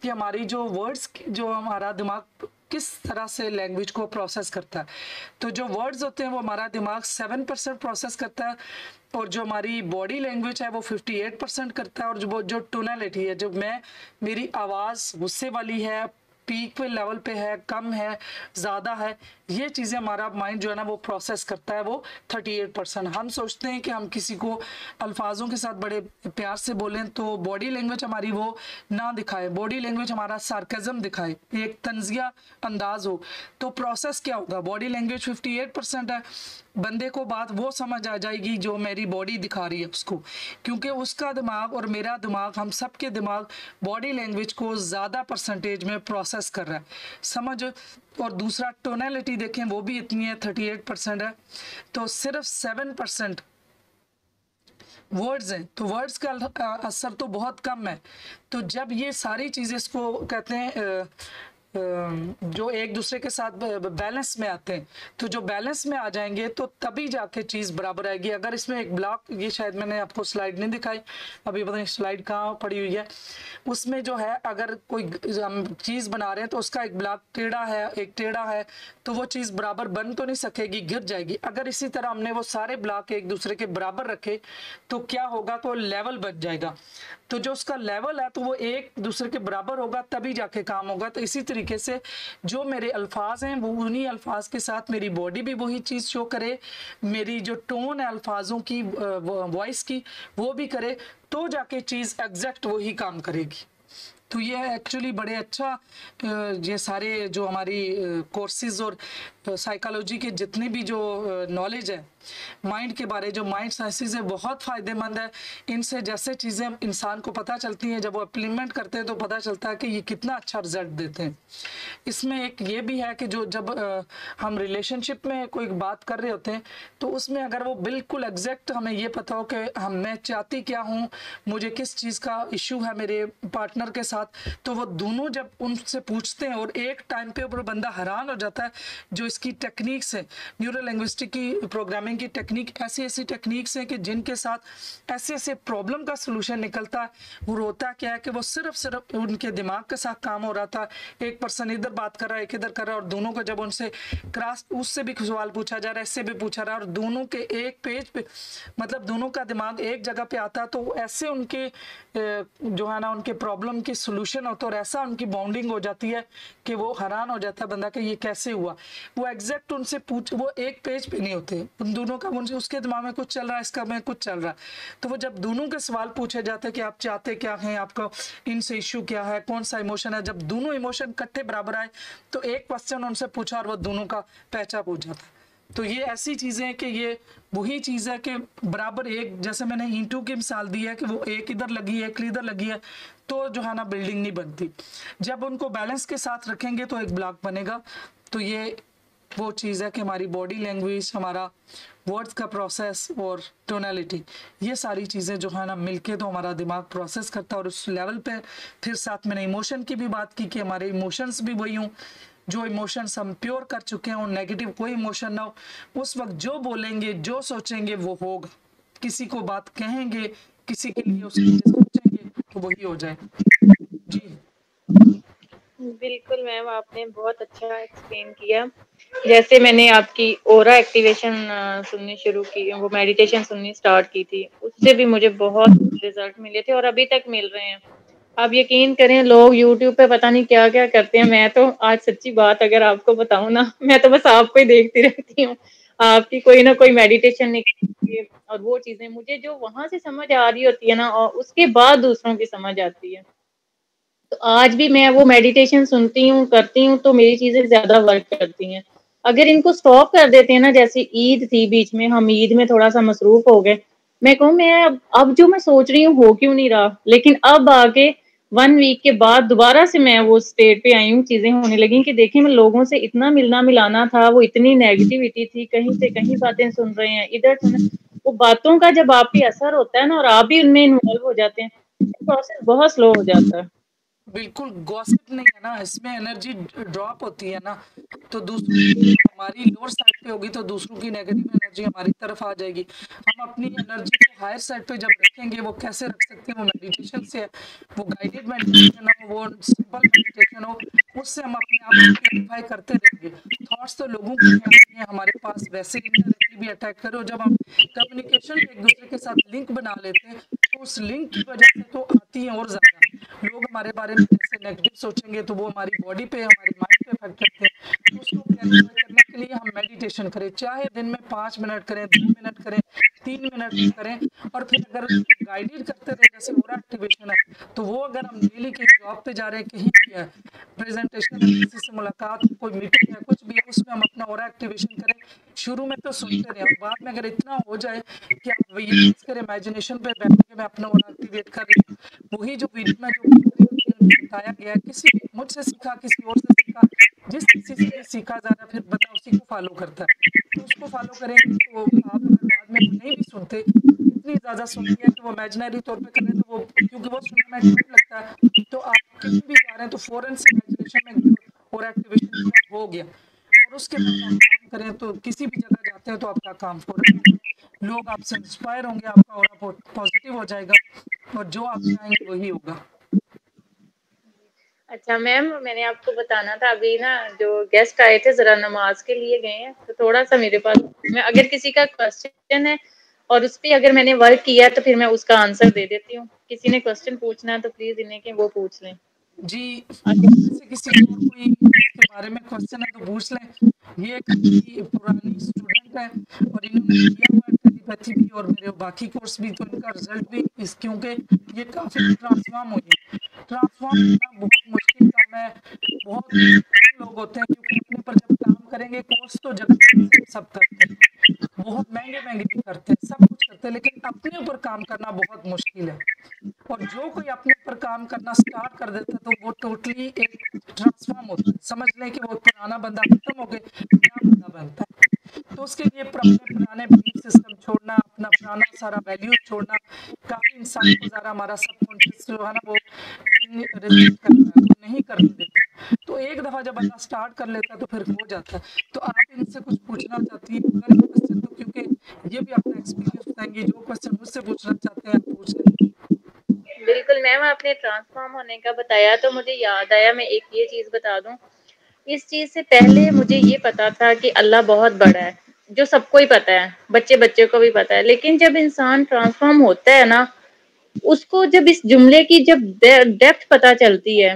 Speaker 1: कि हमारी जो वर्ड्स, जो हमारा दिमाग किस तरह से लैंग्वेज को प्रोसेस करता है। तो जो वर्ड्स होते हैं वो हमारा दिमाग सेवन परसेंट प्रोसेस करता है, और जो हमारी बॉडी लैंग्वेज है वो फिफ्टी एट परसेंट करता है, और जो जो टोनैलिटी है, जो मैं मेरी आवाज़ गुस्से वाली है, पीक पे लेवल पे है, कम है, ज़्यादा है, ये चीज़ें हमारा माइंड जो है ना वो प्रोसेस करता है वो थर्टी एट परसेंट। हम सोचते हैं कि हम किसी को अल्फाजों के साथ बड़े प्यार से बोलें तो बॉडी लैंग्वेज हमारी वो ना दिखाए, बॉडी लैंग्वेज हमारा सार्केज़म दिखाए, एक तंजिया अंदाज हो, तो प्रोसेस क्या होगा? Body language fifty eight percent है, बंदे को बात वो समझ आ जाएगी जो मेरी बॉडी दिखा रही है उसको, क्योंकि उसका दिमाग और मेरा दिमाग, हम सब के दिमाग बॉडी लैंग्वेज को ज़्यादा परसेंटेज में प्रोसेस कर रहा है, समझ। और दूसरा टोनैलिटी देखें वो भी इतनी है, थर्टी एट परसेंट है, तो सिर्फ सेवन परसेंट वर्ड्स हैं, तो वर्ड्स का असर तो बहुत कम है। तो जब ये सारी चीज़ें, इसको कहते हैं जो एक दूसरे के साथ बैलेंस में आते हैं, तो जो बैलेंस में आ जाएंगे तो तभी जाके चीज़ बराबर आएगी। अगर इसमें एक ब्लॉक, ये शायद मैंने आपको स्लाइड नहीं दिखाई अभी, पता नहीं स्लाइड कहाँ पड़ी हुई है, उसमें जो है अगर कोई हम चीज़ बना रहे हैं तो उसका एक ब्लॉक टेढ़ा है, एक टेढ़ा है, तो वो चीज़ बराबर बन तो नहीं सकेगी, गिर जाएगी। अगर इसी तरह हमने वो सारे ब्लॉक एक दूसरे के बराबर रखे तो क्या होगा, तो लेवल बच जाएगा। तो जो उसका लेवल है तो वो एक दूसरे के बराबर होगा, तभी जाके काम होगा। तो इसी तरीके से जो मेरे अल्फाज हैं वो उन्हीं अल्फाज के साथ मेरी बॉडी भी वही चीज़ शो करे, मेरी जो टोन है अल्फाजों की, वॉइस की, वो भी करे, तो जाके चीज़ एग्जैक्ट वही काम करेगी। तो ये एक्चुअली बड़े अच्छा, ये सारे जो हमारी कोर्सेज और साइकोलॉजी के जितने भी जो नॉलेज है माइंड के बारे, जो माइंड साइंसेस है, बहुत फ़ायदेमंद है। इनसे जैसे चीज़ें इंसान को पता चलती हैं, जब वो इम्प्लीमेंट करते हैं तो पता चलता है कि ये कितना अच्छा रिजल्ट देते हैं। इसमें एक ये भी है कि जो जब आ, हम रिलेशनशिप में कोई बात कर रहे होते हैं तो उसमें अगर वो बिल्कुल एग्जैक्ट हमें ये पता हो कि हम मैं चाहती क्या हूँ, मुझे किस चीज़ का इशू है मेरे पार्टनर के साथ, तो वो दोनों जब उनसे पूछते हैं और एक टाइम पे ऊपर बंदा हैरान हो जाता है। जो इसकी टेक्निक्स है, न्यूरो लिंग्विस्टिक की प्रोग्रामिंग की टेक्निक, ऐसी ऐसी टेक्निक्स हैं कि जिनके साथ ऐसे ऐसे प्रॉब्लम का सोल्यूशन निकलता है। वो होता क्या है कि वो सिर्फ सिर्फ उनके दिमाग के साथ काम हो रहा था, एक पर्सन इधर बात कर रहा है, एक इधर कर रहा है, और दोनों को जब उनसे क्रॉस, उससे भी सवाल पूछा जा रहा है, इससे भी पूछा रहा है, और दोनों के एक पेज पे, मतलब दोनों का दिमाग एक जगह पे आता, तो ऐसे उनके जो है ना उनके प्रॉब्लम के सोल्यूशन होता है, और ऐसा उनकी बॉन्डिंग हो जाती है कि वो हैरान हो जाता है बंदा कि ये कैसे हुआ। वो एग्जैक्ट उनसे पूछ, वो एक पेज पे नहीं होते उन दोनों का, उनसे उसके दिमाग में कुछ चल रहा है, इसका में कुछ चल रहा है। तो वो जब दोनों के सवाल पूछे जाते हैं कि आप चाहते क्या हैं, आपका इनसे इशू क्या है, कौन सा इमोशन है, जब दोनों इमोशन इकट्ठे बराबर आए तो एक क्वेश्चन उनसे पूछा और वो दोनों का पहचान पूछ जाता है। तो ये ऐसी चीज़ें हैं कि ये वही चीज़ है कि बराबर एक, जैसे मैंने ईंटों की मिसाल दी है कि वो एक इधर लगी है, एक इधर लगी है, तो जो है ना बिल्डिंग नहीं बनती। जब उनको बैलेंस के साथ रखेंगे तो एक ब्लॉक बनेगा। तो ये वो चीज़ है कि हमारी बॉडी लैंग्वेज, हमारा वर्ड्स का प्रोसेस और टोनैलिटी, ये सारी चीज़ें जो है ना मिलके तो हमारा दिमाग प्रोसेस करता है। और उस लेवल पे फिर साथ मैंने इमोशन की भी बात की कि हमारे इमोशंस भी वही हों, जो इमोशंस हम प्योर कर चुके हैं, नेगेटिव कोई इमोशन ना हो, उस वक्त जो बोलेंगे, जो सोचेंगे वो होगा। किसी को बात कहेंगे, किसी के लिए उसके लिए सोचेंगे तो वही हो जाए। जी
Speaker 3: बिल्कुल मैम, आपने बहुत अच्छा एक्सप्लेन किया। जैसे मैंने आपकी ओरा एक्टिवेशन सुननी शुरू की, वो मेडिटेशन सुननी स्टार्ट की थी, उससे भी मुझे बहुत रिजल्ट मिले थे और अभी तक मिल रहे हैं। आप यकीन करें, लोग यूट्यूब पे पता नहीं क्या क्या करते हैं। मैं तो आज सच्ची बात अगर आपको बताऊं ना, मैं तो बस आपको ही देखती रहती हूँ, आपकी कोई ना कोई मेडिटेशन निकलती है, और वो चीजें मुझे जो वहां से समझ आ रही होती है ना, और उसके बाद दूसरों की समझ आती है। तो आज भी मैं वो मेडिटेशन सुनती हूँ, करती हूँ, तो मेरी चीजें ज्यादा वर्क करती हैं। अगर इनको स्टॉप कर देते हैं ना, जैसे ईद थी बीच में, हम ईद में थोड़ा सा मसरूफ हो गए, मैं कहूँ मैं अब अब जो मैं सोच रही हूँ हो क्यों नहीं रहा, लेकिन अब आके वन वीक के बाद दोबारा से मैं वो स्टेट पे आई हूँ, चीजें होने लगी कि देखिए मैं लोगों से इतना मिलना मिलाना था, वो इतनी नेगेटिविटी थी, कहीं से कहीं बातें सुन रहे हैं, इधर सुन, वो बातों का जब आप पे असर होता है ना और आप भी उनमें इन्वॉल्व हो जाते हैं, प्रोसेस बहुत स्लो हो जाता है।
Speaker 1: बिल्कुल गॉसिप नहीं है ना, इसमें एनर्जी ड्रॉप होती है ना, तो दूसरों की हमारी लोअर साइड पे होगी तो दूसरों की नेगेटिव एनर्जी हमारी तरफ आ जाएगी। हम अपनी एनर्जी को हायर साइड पे जब रखेंगे, वो कैसे रख सकते हैं, वो मेडिटेशन से है, वो गाइडेड मेडिटेशन हो, वो सिंपल मेडिटेशन हो, उससे हम अपने आप को प्योरीफाई करते रहेंगे। थॉट्स तो लोगों के भी आते हैं हमारे पास, वैसे इनडायरेक्टली भी अटैक करो, जब हम कम्युनिकेशन में एक दूसरे के साथ लिंक बना लेते हैं तो उस लिंक की वजह से तो आती है और ज्यादा लोग हमारे बारे में जैसे नेगेटिव सोचेंगे तो वो हमारी बॉडी पे, हमारे माइंड पे इफेक्ट करते हैं। तो उसको क्लैरिफाई करने के लिए हम मेडिटेशन करें, चाहे दिन में पाँच मिनट करें, दो मिनट करें, तीन मिनट करें, और फिर अगर गाइडेड करते रहे जैसे ओरा एक्टिवेशन है, तो वो अगर हम डेली कहीं जॉब पे जा रहे हैं, कहीं भी है, प्रेजेंटेशन है, किसी से मुलाकात, कोई मीटिंग है, कुछ भी है, उसमें हम अपना ओरा एक्टिवेशन करें। शुरू में तो सुनते रहे और बाद में अगर इतना हो जाए कि आप विजुअलाइज करें, इमेजिनेशन पे बैठ के मैं अपना ओरा एक्टिवेट कर रही हूँ, वही जो वीडियो में जो बोल रही होती है उनको बताया गया है, किसी मुझसे सीखा, किसी और से सीखा, जिस किसी से भी सीखा जा रहा है, फिर बंदा उसी को फॉलो करता है। तो उसको फॉलो करेंगे तो आप अगर बाद में वो नहीं भी सुनते, इतनी ज़्यादा सुन लिया कि वो इमेजिनरी तौर पे करें, तो वो क्योंकि वो सुनने में टाइम लगता है, तो आप कहीं भी जा रहे हैं तो फौरन से इमेजिनेशन में गए और एक्टिवेशन किया, हो गया, और उसके बाद आप काम करें तो किसी भी जगह जाते हैं तो आपका काम फौरन होगा, लोग आपसे इंस्पायर होंगे, आपका ऑरा पॉजिटिव हो जाएगा और जो आप चाहेंगे वही होगा।
Speaker 3: अच्छा मैम, मैंने आपको बताना था, अभी ना जो गेस्ट आए थे जरा नमाज के लिए गए हैं, तो थोड़ा सा मेरे पास, मैं अगर किसी का क्वेश्चन है और उस पर अगर मैंने वर्क किया तो फिर मैं उसका आंसर दे देती हूँ। किसी ने क्वेश्चन पूछना है तो प्लीज इन्हें के वो पूछ लें।
Speaker 1: जी, से किसी को और कोई इसके बारे में क्वेश्चन है तो पूछ लें। ये काफ़ी पुरानी स्टूडेंट है और इन्होंने किया हुआ है टेलीपैथी भी और मेरे बाकी कोर्स भी, तो इनका रिजल्ट भी इस, क्योंकि ये काफ़ी ट्रांसफॉर्म हुई है। ट्रांसफॉर्म होना बहुत मुश्किल काम है, बहुत कम लोग होते हैं, क्योंकि अपने ऊपर जब काम करेंगे, कोर्स तो जगत से सब करते हैं, बहुत महंगे महंगे भी करते हैं, सब कुछ करते हैं, लेकिन अपने ऊपर काम करना बहुत मुश्किल है। और जो कोई अपने ऊपर काम करना स्टार्ट कर देता है तो वो टोटली एक ट्रांसफॉर्म होता है, समझ लें कि वो पुराना बंदा खत्म हो गए, नया बंदा बनता है। तो उसके लिए अपने पुराने बिलीफ सिस्टम छोड़ना, अपना पुराना सारा वैल्यूज छोड़ना, काफी इंसान को ज़रा हमारा सबकॉन्शियस जो है ना वो रेजिस्ट करता है, वो नहीं करने देता। तो एक दफा जब बंदा स्टार्ट कर लेता है तो फिर हो जाता है। तो आप इनसे कुछ पूछना चाहती हैं अगर क्वेश्चन, तो क्योंकि ये भी अपना एक्सपीरियंस बताएंगे, जो क्वेश्चन मुझसे पूछना चाहते हैं आप पूछ लें।
Speaker 3: बिल्कुल मैम, आपने ट्रांसफॉर्म होने का बताया तो मुझे याद आया, मैं एक ये चीज बता दूं। इस चीज से पहले मुझे ये पता था कि अल्लाह बहुत बड़ा है, जो सबको ही पता है, बच्चे बच्चे को भी पता है। लेकिन जब इंसान ट्रांसफॉर्म होता है ना, उसको जब इस जुमले की जब डेप्थ पता चलती है,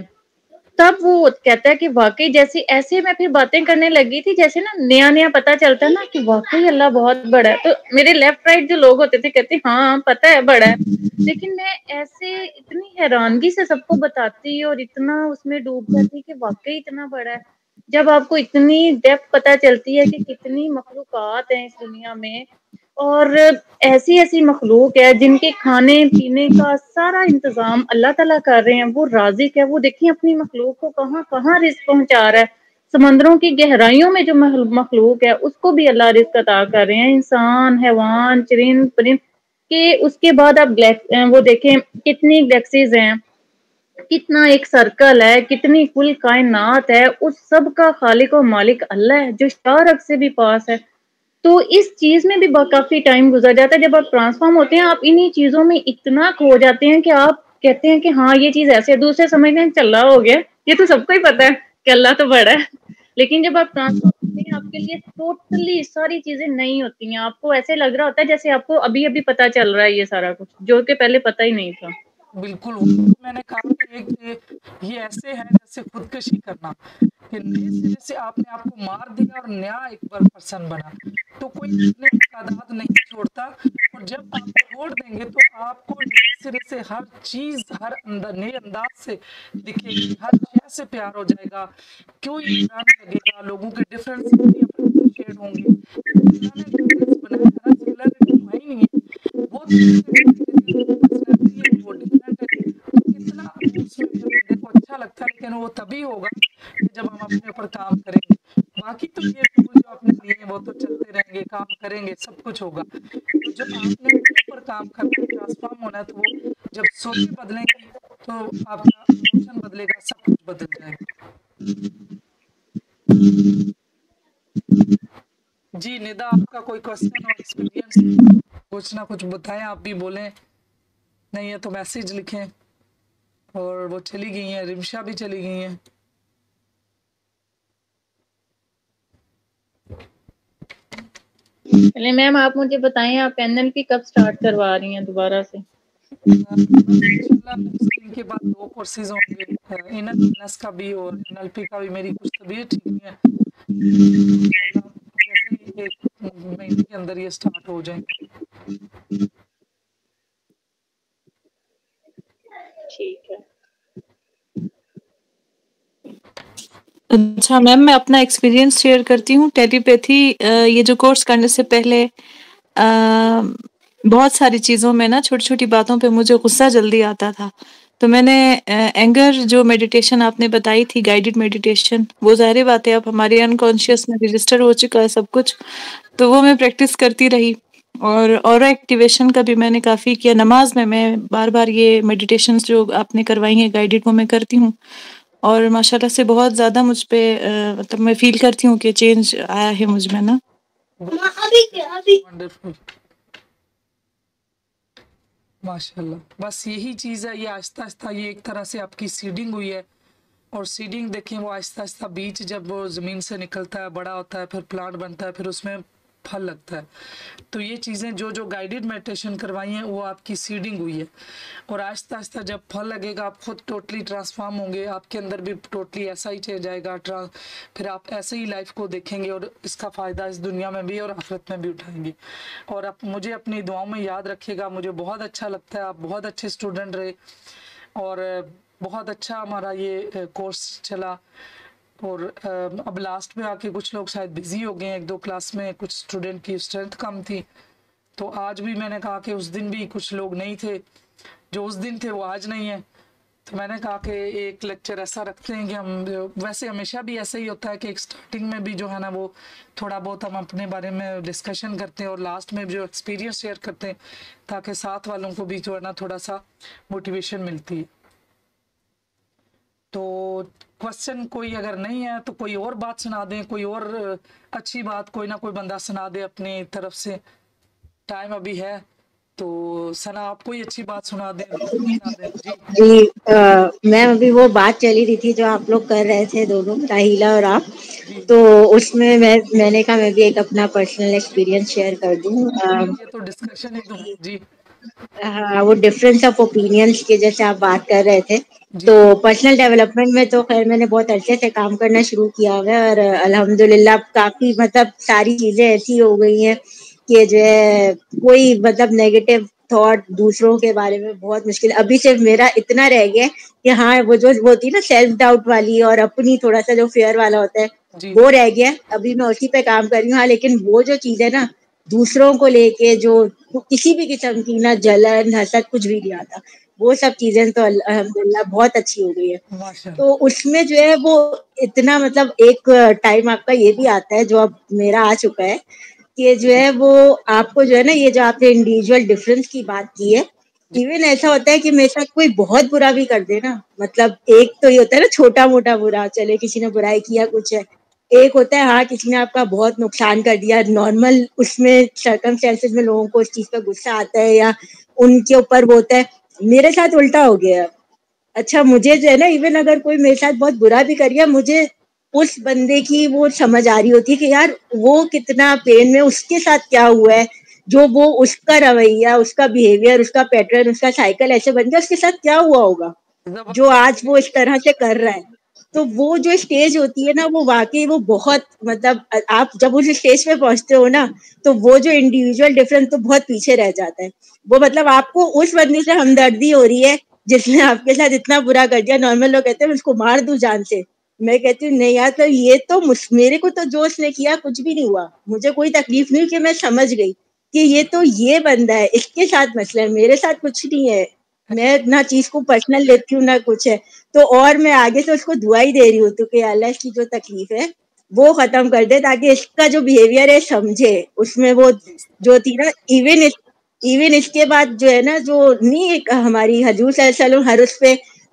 Speaker 3: तब वो कहता है कि वाकई, जैसे ऐसे मैं फिर बातें करने लगी थी जैसे ना नया नया पता चलता है ना कि वाकई अल्लाह बहुत बड़ा है। तो मेरे लेफ्ट राइट जो लोग होते थे कहते हाँ पता है बड़ा है, लेकिन मैं ऐसे इतनी हैरानगी से सबको बताती और इतना उसमें डूब जाती कि वाकई इतना बड़ा है। जब आपको इतनी डेप्थ पता चलती है कि कितनी मखलूकात हैं इस दुनिया में, और ऐसी ऐसी मखलूक है जिनके खाने पीने का सारा इंतजाम अल्लाह ताला कर रहे हैं, वो राज़िक है। वो देखिए अपनी मखलूक को कहाँ कहाँ रिस्क पहुंचा रहा है। समंदरों की गहराइयों में जो मखलूक है उसको भी अल्लाह रिस्क अता कर रहे हैं, इंसान, हैवान, चरिंद परिंद के। उसके बाद आप वो देखें कितनी गैलेक्सीज हैं, कितना एक सर्कल है, कितनी कुल कायनात है, उस सब का खालिक और मालिक अल्लाह है जो शारक से भी पास है। तो इस चीज में भी काफी टाइम गुजर जाता है। जब आप ट्रांसफॉर्म होते हैं, आप इन्हीं चीजों में इतना खो जाते हैं कि आप कहते हैं कि हाँ ये चीज ऐसे है, दूसरे समझते हैं चल रहा हो गया, ये तो सबको ही पता है कि अल्लाह तो बड़ा है। लेकिन जब आप ट्रांसफॉर्म होते हैं, आपके लिए टोटली सारी चीजें नई होती हैं। आपको ऐसे लग रहा होता है जैसे आपको अभी अभी पता चल रहा है ये सारा कुछ, जो कि पहले पता ही नहीं था।
Speaker 1: बिल्कुल, वो मैंने कहा कि एक ये ऐसे है जैसे खुदकशी करना, कि नए सिरे से आपने आपको मार दिया और नया एक बार पर्सन बना, तो कोई अपने तादाद नहीं छोड़ता। और जब आप छोड़ देंगे तो आपको नए सिरे से हर चीज, हर अंदर नए अंदाज से दिखेगी, हर चीज से प्यार हो जाएगा, कोई बुरा नहीं लगेगा, लोगों के डिफरेंस भी अप्रिशिएट होंगे, क्योंकि अल्लाह ने डिफरेंस बनाया है ना, सिमिलरिटी तो है ही नहीं है, वो पर्सनैलिटी है, वो डिफरेंट है, तो कितना उसमें फिर बंदे को अच्छा लगता है। लेकिन वो तभी होगा कि जब हम अपने ऊपर काम करेंगे। बाकी तो ये टूल जो आपने दिए हैं वो तो चलते रहेंगे, काम करेंगे, सब कुछ होगा। तो जो आपने अपने ऊपर काम करना है, ट्रांसफॉर्म होना है, तो वो जब सोचें बदलेंगी तो आपका इमोशन बदलेगा, सब कुछ बदल जाएगा। जी निदा, आपका कोई क्वेश्चन और एक्सपीरियंस कुछ ना कुछ बताएं, आप भी बोलें, नहीं है तो मैसेज लिखें। और वो चली गई हैं, रिमशा भी चली गई हैं।
Speaker 3: चलिए मैम, आप मुझे बताएं, आप एनएलपी कब स्टार्ट करवा रही हैं दोबारा से?
Speaker 1: इंशाल्लाह इनके बाद दो कोर्सेज होंगे, इनर वेलनेस का भी और एनएलपी का भी। मेरी कुछ तबीयत ठीक नहीं है, इंशाल्लाह जैसे ही एक महीने के अंदर ये स्टार्ट हो जाएंगे।
Speaker 3: ठीक है।
Speaker 4: अच्छा मैम, मैं अपना एक्सपीरियंस शेयर करती हूँ। टेलीपैथी ये जो कोर्स करने से पहले आ, बहुत सारी चीज़ों में ना, छोटी छोटी बातों पे मुझे गुस्सा जल्दी आता था। तो मैंने एंगर जो मेडिटेशन आपने बताई थी, गाइडेड मेडिटेशन, वो ज़ाहिर बात है अब हमारे अनकॉन्शियस में रजिस्टर हो चुका है सब कुछ, तो वो मैं प्रैक्टिस करती रही। और ऑरा एक्टिवेशन का भी मैंने काफ़ी किया। नमाज में मैं बार बार ये मेडिटेशंस जो आपने करवाई हैं गाइडेड, वो मैं करती हूँ। और माशाल्लाह से बहुत ज़्यादा मुझ पे मतलब मैं फील करती हूँ कि चेंज आया है मुझ में ना।
Speaker 1: वंडरफुल, माशाल्लाह। बस यही चीज़ है, ये आहिस्ता आहिस्ता ये एक तरह से आपकी सीडिंग हुई है। और सीडिंग देखें, वो आहिस्ता आहिस्ता बीज जब वो ज़मीन से निकलता है, बड़ा होता है, फिर प्लांट बनता है, फिर उसमें फल लगता है। तो ये चीज़ें जो जो गाइडेड मेडिटेशन करवाई हैं वो आपकी सीडिंग हुई है। और आहिस्ता आहिस्ता जब फल लगेगा, आप खुद टोटली ट्रांसफॉर्म होंगे, आपके अंदर भी टोटली ऐसा ही चेंज आएगा। ट्रांस फिर आप ऐसे ही लाइफ को देखेंगे और इसका फ़ायदा इस दुनिया में भी और आखिरत में भी उठाएंगे। और आप मुझे अपनी दुआओं में याद रखिएगा। मुझे बहुत अच्छा लगता है, आप बहुत अच्छे स्टूडेंट रहे और बहुत अच्छा हमारा ये कोर्स चला। और अब लास्ट में आके कुछ लोग शायद बिजी हो गए हैं, एक दो क्लास में कुछ स्टूडेंट की स्ट्रेंथ कम थी। तो आज भी मैंने कहा कि उस दिन भी कुछ लोग नहीं थे, जो उस दिन थे वो आज नहीं है। तो मैंने कहा कि एक लेक्चर ऐसा रखते हैं कि हम, वैसे हमेशा भी ऐसा ही होता है कि एक स्टार्टिंग में भी जो है ना वो थोड़ा बहुत हम अपने बारे में डिस्कशन करते हैं और लास्ट में जो एक्सपीरियंस शेयर करते हैं, ताकि साथ वालों को भी जो है ना थोड़ा सा मोटिवेशन मिलती है। तो क्वेश्चन कोई अगर नहीं है तो कोई और बात सुना दें, कोई और अच्छी बात कोई ना कोई बंदा सुना दे अपनी तरफ से। टाइम अभी है तो सना आप कोई अच्छी बात सुना दें, सुना दें। जी
Speaker 2: जी मैम, अभी वो बात चली रही थी जो आप लोग कर रहे थे दोनों, राहिला और आप, तो उसमें मैं मैंने कहा मैं भी एक अपना पर्सनल एक्सपीरियंस शेयर कर दूं।
Speaker 1: ये तो डिस्कशन ही तो है। जी
Speaker 2: हाँ, वो डिफरेंस ऑफ ओपिनियंस के जैसे आप बात कर रहे थे, तो पर्सनल डेवलपमेंट में तो खैर मैंने बहुत अच्छे से काम करना शुरू किया हुआ है और अल्हम्दुलिल्लाह काफी मतलब सारी चीजें ऐसी हो गई हैं कि जो है कोई मतलब नेगेटिव थॉट दूसरों के बारे में बहुत मुश्किल। अभी सिर्फ मेरा इतना रह गया कि हाँ, वो जो वो होती है ना सेल्फ डाउट वाली और अपनी थोड़ा सा जो फेयर वाला होता है, वो रह गया। अभी मैं उसी पे काम कर रही हूँ। हाँ, लेकिन वो जो चीज है ना दूसरों को लेके, जो किसी भी किस्म की ना जलन हसद कुछ भी नहीं आता, वो सब चीजें तो अल्हम्दुलिल्लाह बहुत अच्छी हो गई है। तो उसमें जो है वो इतना मतलब एक टाइम आपका ये भी आता है जो अब मेरा आ चुका है कि जो है वो आपको जो है ना, ये जो आपने इंडिविजुअल डिफरेंस की बात की है, इवन ऐसा होता है कि मेरे साथ कोई बहुत बुरा भी कर दे ना, मतलब एक तो ये होता है ना छोटा मोटा बुरा, चले किसी ने बुराई किया कुछ है, एक होता है हाँ किसी ने आपका बहुत नुकसान कर दिया, नॉर्मल उसमें सर्कमस्टेंसेस में लोगों को उस चीज पर गुस्सा आता है या उनके ऊपर वो होता है। मेरे साथ उल्टा हो गया। अच्छा, मुझे जो है ना इवन अगर कोई मेरे साथ बहुत बुरा भी कर गया, मुझे उस बंदे की वो समझ आ रही होती है कि यार वो कितना पेन में, उसके साथ क्या हुआ है, जो वो उसका रवैया, उसका बिहेवियर, उसका पैटर्न, उसका साइकिल ऐसे बन गया, उसके साथ क्या हुआ होगा जो आज वो इस तरह से कर रहा है। तो वो जो स्टेज होती है ना, वो वाकई वो बहुत मतलब आप जब उस स्टेज पे पहुंचते हो ना, तो वो जो इंडिविजुअल डिफरेंस तो बहुत पीछे रह जाता है। वो मतलब आपको उस बंदे से हमदर्दी हो रही है जिसने आपके साथ इतना बुरा कर दिया। नॉर्मल लोग कहते हैं मैं उसको मार दूं जान से, मैं कहती हूँ नहीं यार, तो ये तो मेरे को तो जो उसने किया कुछ भी नहीं हुआ, मुझे कोई तकलीफ नहीं, कि मैं समझ गई कि ये तो ये बंदा है, इसके साथ मसला है, मेरे साथ कुछ नहीं है, मैं ना चीज को पर्सनल लेती हूँ ना कुछ है। तो और मैं आगे से उसको दुआ ही दे रही हूँ तो कि अल्लाह इसकी जो तकलीफ है वो खत्म कर दे, ताकि इसका जो बिहेवियर है समझे, उसमें वो जो थी ना, इवन इवन इसके बाद जो है ना, जो नहीं एक हमारी हजूर सल्लल्लाहु अलैहि वसल्लम हर उस पे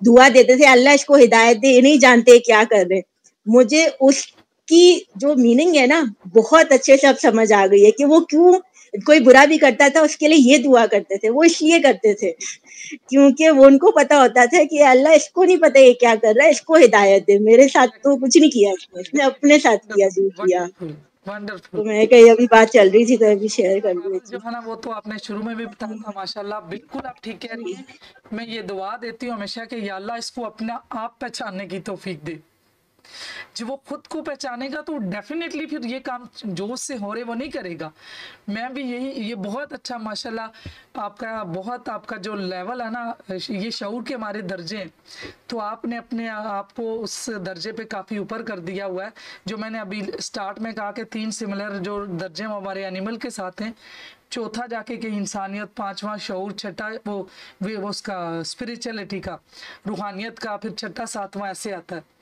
Speaker 2: दुआ देते थे अल्लाह इसको हिदायत दे, ये नहीं जानते क्या कर रहे। मुझे उसकी जो मीनिंग है ना बहुत अच्छे से अब समझ आ गई है कि वो क्यों कोई बुरा भी करता था उसके लिए ये दुआ करते थे। वो इसलिए करते थे क्योंकि वो उनको पता होता था कि अल्लाह इसको नहीं पता ये क्या कर रहा है, इसको हिदायत दे। मेरे साथ तो कुछ नहीं किया इसने, इसने अपने साथ किया जो किया।
Speaker 1: वंडरफुल।
Speaker 2: तो मैं कहीं अभी बात चल रही थी तो अभी शेयर कर दी
Speaker 1: जो है ना वो तो आपने शुरू में भी बताया था माशाल्लाह, बिल्कुल आप ठीक कह रही हैं। मैं ये दुआ देती हूँ हमेशा कि या अल्लाह इसको अपना आप पहचानने की तौफीक दे। जब वो खुद को पहचानेगा तो डेफिनेटली फिर ये काम जो उससे हो रहे वो नहीं करेगा। मैं भी यही ये बहुत अच्छा माशाल्लाह आपका बहुत आपका जो लेवल है ना ये शऊर के हमारे दर्जे हैं, तो आपने अपने आप को उस दर्जे पे काफ़ी ऊपर कर दिया हुआ है। जो मैंने अभी स्टार्ट में कहा कि तीन सिमिलर जो दर्जे वो हमारे एनिमल के साथ हैं, चौथा जाके कि इंसानियत, पांचवा शऊर, छठा वो वो उसका स्पिरिचुअलिटी का रूहानियत का, फिर छठा सातवां ऐसे आता है।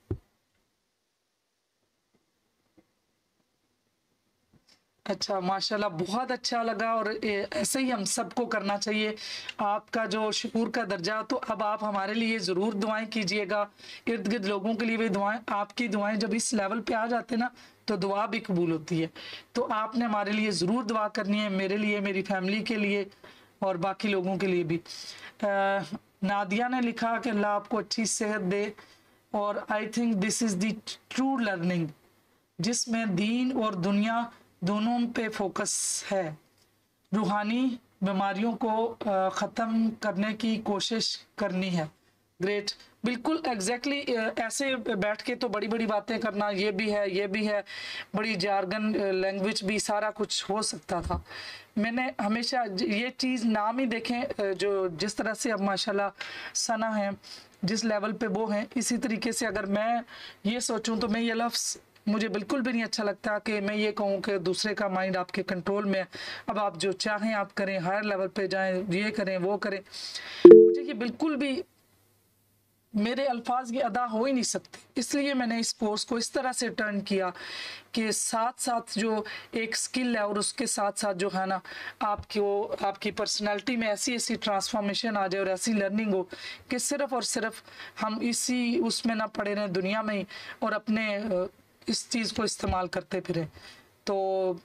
Speaker 1: अच्छा माशाल्लाह बहुत अच्छा लगा और ऐसे ही हम सबको करना चाहिए। आपका जो शुक्र का दर्जा, तो अब आप हमारे लिए ज़रूर दुआएं कीजिएगा, इर्द गिर्द लोगों के लिए भी दुआएं। आपकी दुआएं जब इस लेवल पे आ जाते ना तो दुआ भी कबूल होती है। तो आपने हमारे लिए ज़रूर दुआ करनी है, मेरे लिए, मेरी फैमिली के लिए और बाकी लोगों के लिए भी। आ, नादिया ने लिखा कि अल्लाह आपको अच्छी सेहत दे और I think this is the true learning जिसमें दीन और दुनिया दोनों पे फोकस है। रूहानी बीमारियों को ख़त्म करने की कोशिश करनी है। ग्रेट, बिल्कुल एग्जैक्टली exactly, ऐसे बैठ के तो बड़ी बड़ी बातें करना, ये भी है ये भी है, बड़ी जार्गन लैंग्वेज भी सारा कुछ हो सकता था। मैंने हमेशा ये चीज़ नाम ही देखें, जो जिस तरह से अब माशाल्लाह सना है जिस लेवल पे वो हैं, इसी तरीके से अगर मैं ये सोचूं तो मैं ये लफ्ज़ मुझे बिल्कुल भी नहीं अच्छा लगता कि मैं ये कहूँ कि दूसरे का माइंड आपके कंट्रोल में है, अब आप जो चाहें आप करें, हायर लेवल पे जाएं, ये करें वो करें। मुझे ये बिल्कुल भी मेरे अल्फाज ये अदा हो ही नहीं सकते। इसलिए मैंने इस कोर्स को इस तरह से टर्न किया कि साथ साथ जो एक स्किल है और उसके साथ साथ जो है ना आपको आपकी पर्सनालिटी में ऐसी ऐसी ट्रांसफॉर्मेशन आ जाए और ऐसी लर्निंग हो कि सिर्फ और सिर्फ हम इसी उसमें ना पड़े रहें दुनिया में ही और अपने इस चीज़ को इस्तेमाल करते फिरें। तो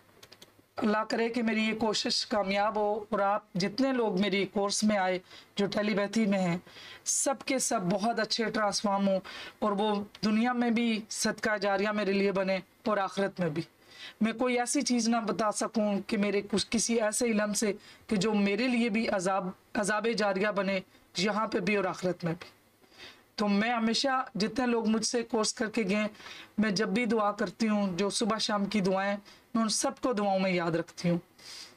Speaker 1: अल्लाह करे कि मेरी ये कोशिश कामयाब हो और आप जितने लोग मेरी कोर्स में आए जो टेलीपैथी में हैं सब के सब बहुत अच्छे ट्रांसफॉर्म हो और वो दुनिया में भी सदका जारिया मेरे लिए बने और आखिरत में भी। मैं कोई ऐसी चीज़ ना बता सकूं कि मेरे कुछ किसी ऐसे इल्म से कि जो मेरे लिए भी अजाब अजाब जारिया बने यहाँ पे भी और आखिरत में भी। तो मैं हमेशा जितने लोग मुझसे कोर्स करके गए, मैं जब भी दुआ करती हूँ जो सुबह शाम की दुआएं, मैं उन सबको दुआओं में याद रखती हूँ।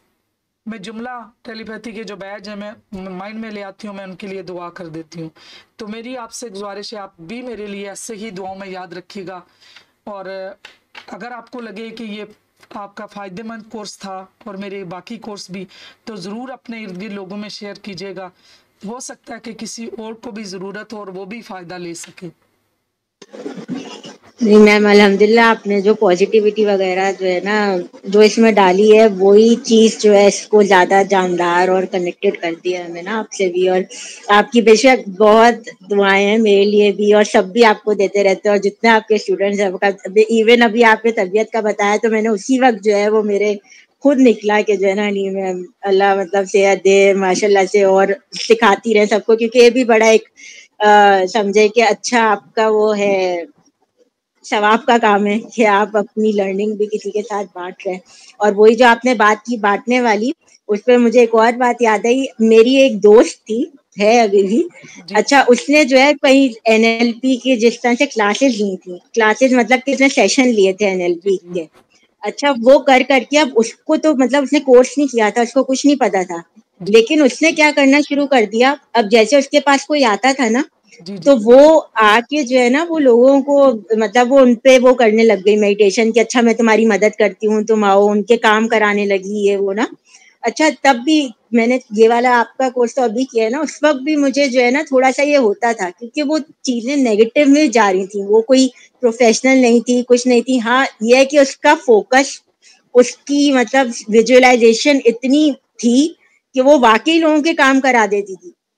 Speaker 1: मैं जुमला टेलीपैथी के जो बैज हैं मैं माइंड में ले आती हूँ, मैं उनके लिए दुआ कर देती हूँ। तो मेरी आपसे गुजारिश है आप भी मेरे लिए ऐसे ही दुआओं में याद रखिएगा। और अगर आपको लगे कि ये आपका फ़ायदेमंद कोर्स था और मेरे बाकी कोर्स भी, तो ज़रूर अपने इर्द गिर्द लोगों में शेयर कीजिएगा। हो सकता है कि किसी और को भी ज़रूरत हो और वो भी फ़ायदा ले सके।
Speaker 2: नहीं मैम, अल्हम्दुलिल्लाह आपने जो पॉजिटिविटी वगैरह जो है ना जो इसमें डाली है वही चीज़ जो है इसको ज़्यादा जानदार और कनेक्टेड करती है हमें ना आपसे भी। और आपकी बेशक बहुत दुआएं हैं मेरे लिए भी और सब भी आपको देते रहते हैं। और जितने आपके स्टूडेंट्स हैं, इवन अभी आपने तबीयत का बताया तो मैंने उसी वक्त जो है वो मेरे खुद निकला कि जो है ना नहीं मैम अल्लाह मतलब सेहत दे माशाल्लाह से और सिखाती रहे सबको, क्योंकि ये भी बड़ा एक आ, समझे कि अच्छा आपका वो है सवाब का काम है कि आप अपनी लर्निंग भी किसी के साथ बांट रहे हैं। और वही जो आपने बात की बांटने वाली, उस पर मुझे एक और बात याद आई। मेरी एक दोस्त थी, है अभी भी, अच्छा उसने जो है कहीं एनएलपी की जिस तरह से क्लासेस ली थी, क्लासेस मतलब कि उसने सेशन लिए थे एनएलपी के, अच्छा वो कर करके अब उसको तो मतलब उसने कोर्स नहीं किया था, उसको कुछ नहीं पता था, लेकिन उसने क्या करना शुरू कर दिया, अब जैसे उसके पास कोई आता था ना तो वो आके जो है ना वो लोगों को मतलब वो उनपे वो करने लग गई मेडिटेशन कि अच्छा मैं तुम्हारी मदद करती हूँ, तुम आओ, उनके काम कराने लगी ये वो ना। अच्छा तब भी मैंने ये वाला आपका कोर्स तो अभी किया है ना, उस वक्त भी मुझे जो है ना थोड़ा सा ये होता था क्योंकि वो चीजें नेगेटिव में जा रही थी, वो कोई प्रोफेशनल नहीं थी, कुछ नहीं थी। हाँ ये है कि उसका फोकस, उसकी मतलब विजुअलाइजेशन इतनी थी कि वो वाकई लोगों के काम करा देती थी।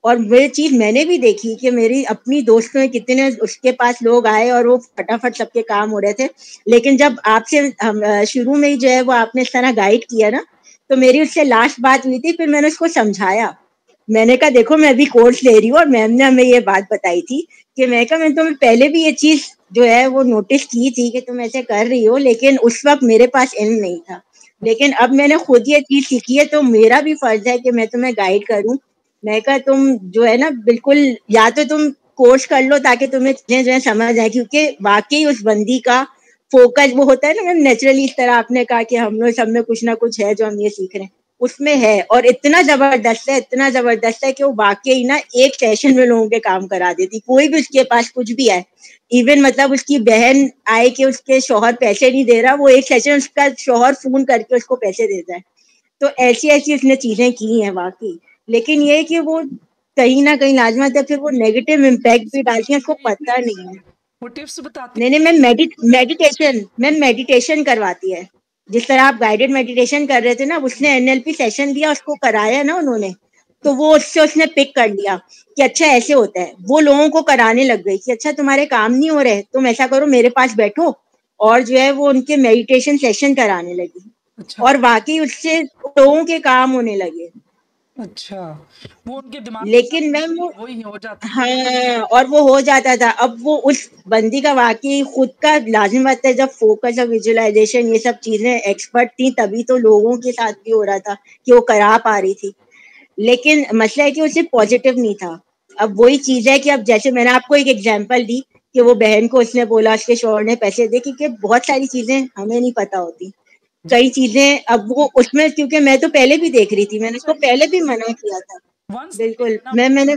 Speaker 2: और वो चीज मैंने भी देखी कि मेरी अपनी दोस्तों में कितने उसके पास लोग आए और वो फटाफट सबके काम हो रहे थे, लेकिन जब आपसे हम शुरू में ही जो है वो आपने इस तरह गाइड किया ना, तो मेरी उससे लास्ट बात हुई थी। फिर मैंने उसको समझाया, मैंने कहा देखो मैं अभी कोर्स ले रही हूँ और मैम ने हमें ये बात बताई थी कि मैं कहा मैं तुम्हें पहले भी ये चीज जो है वो नोटिस की थी कि तुम ऐसे कर रही हो, लेकिन उस वक्त मेरे पास इल्म नहीं था, लेकिन अब मैंने खुद ये चीज सीखी है तो मेरा भी फर्ज है कि मैं तुम्हें गाइड करूं। मैं कहा तुम जो है ना बिल्कुल या तो तुम कोर्स कर लो ताकि तुम्हें चीजें जो है समझ आए, क्योंकि वाकई उस बंदी का फोकस वो होता है ना मैम नेचुरली, इस तरह आपने कहा कि हम लोग सब में कुछ ना कुछ है जो हम ये सीख रहे हैं, उसमें है और इतना जबरदस्त है, इतना जबरदस्त है कि वो वाकई ना एक सेशन में लोगों के काम करा देती। कोई भी उसके पास कुछ भी आए, इवन मतलब उसकी बहन आए कि उसके शौहर पैसे नहीं दे रहा, वो एक सेशन उसका शौहर फोन करके उसको पैसे देता है। तो ऐसी ऐसी उसने चीजें की हैं वाकई, लेकिन ये कि वो कहीं ना कहीं लाजमत है, फिर वो नेगेटिव इम्पैक्ट भी डालती है, उसको पता नहीं है।
Speaker 1: वो टिप्स बताती
Speaker 2: नहीं नहीं मैम मेडि मेडिटेशन मैम मेडिटेशन करवाती है, जिस तरह आप गाइडेड मेडिटेशन कर रहे थे ना, उसने एनएलपी सेशन दिया, उसको कराया ना उन्होंने, तो वो उससे उसने पिक कर लिया कि अच्छा ऐसे होता है। वो लोगों को कराने लग गई कि अच्छा तुम्हारे काम नहीं हो रहे, तुम ऐसा करो मेरे पास बैठो, और जो है वो उनके मेडिटेशन सेशन कराने लगी।
Speaker 1: अच्छा
Speaker 2: और वाकई उससे लोगों के काम होने लगे।
Speaker 1: अच्छा वो उनके दिमाग में
Speaker 2: लेकिन
Speaker 1: सब
Speaker 2: मैम वो
Speaker 1: वही हो जाता है।
Speaker 2: हाँ, और वो हो जाता था। अब वो उस बंदी का वाकई खुद का लाजिम बात है, जब फोकस और विजुअलाइजेशन ये सब चीजें एक्सपर्ट थी तभी तो लोगों के साथ भी हो रहा था कि वो करा पा रही थी, लेकिन मसला है कि उसे पॉजिटिव नहीं था। अब वही चीज है कि अब जैसे मैंने आपको एक एग्जांपल दी कि वो बहन को उसने बोला उसके शौहर ने पैसे दे, क्योंकि बहुत सारी चीजें हमें नहीं पता होती, कई चीजें अब वो उसमें, क्योंकि मैं तो पहले भी देख रही थी, मैंने उसको पहले भी मना किया था।
Speaker 1: वंस
Speaker 2: बिल्कुल
Speaker 1: ना
Speaker 2: मैं मैंने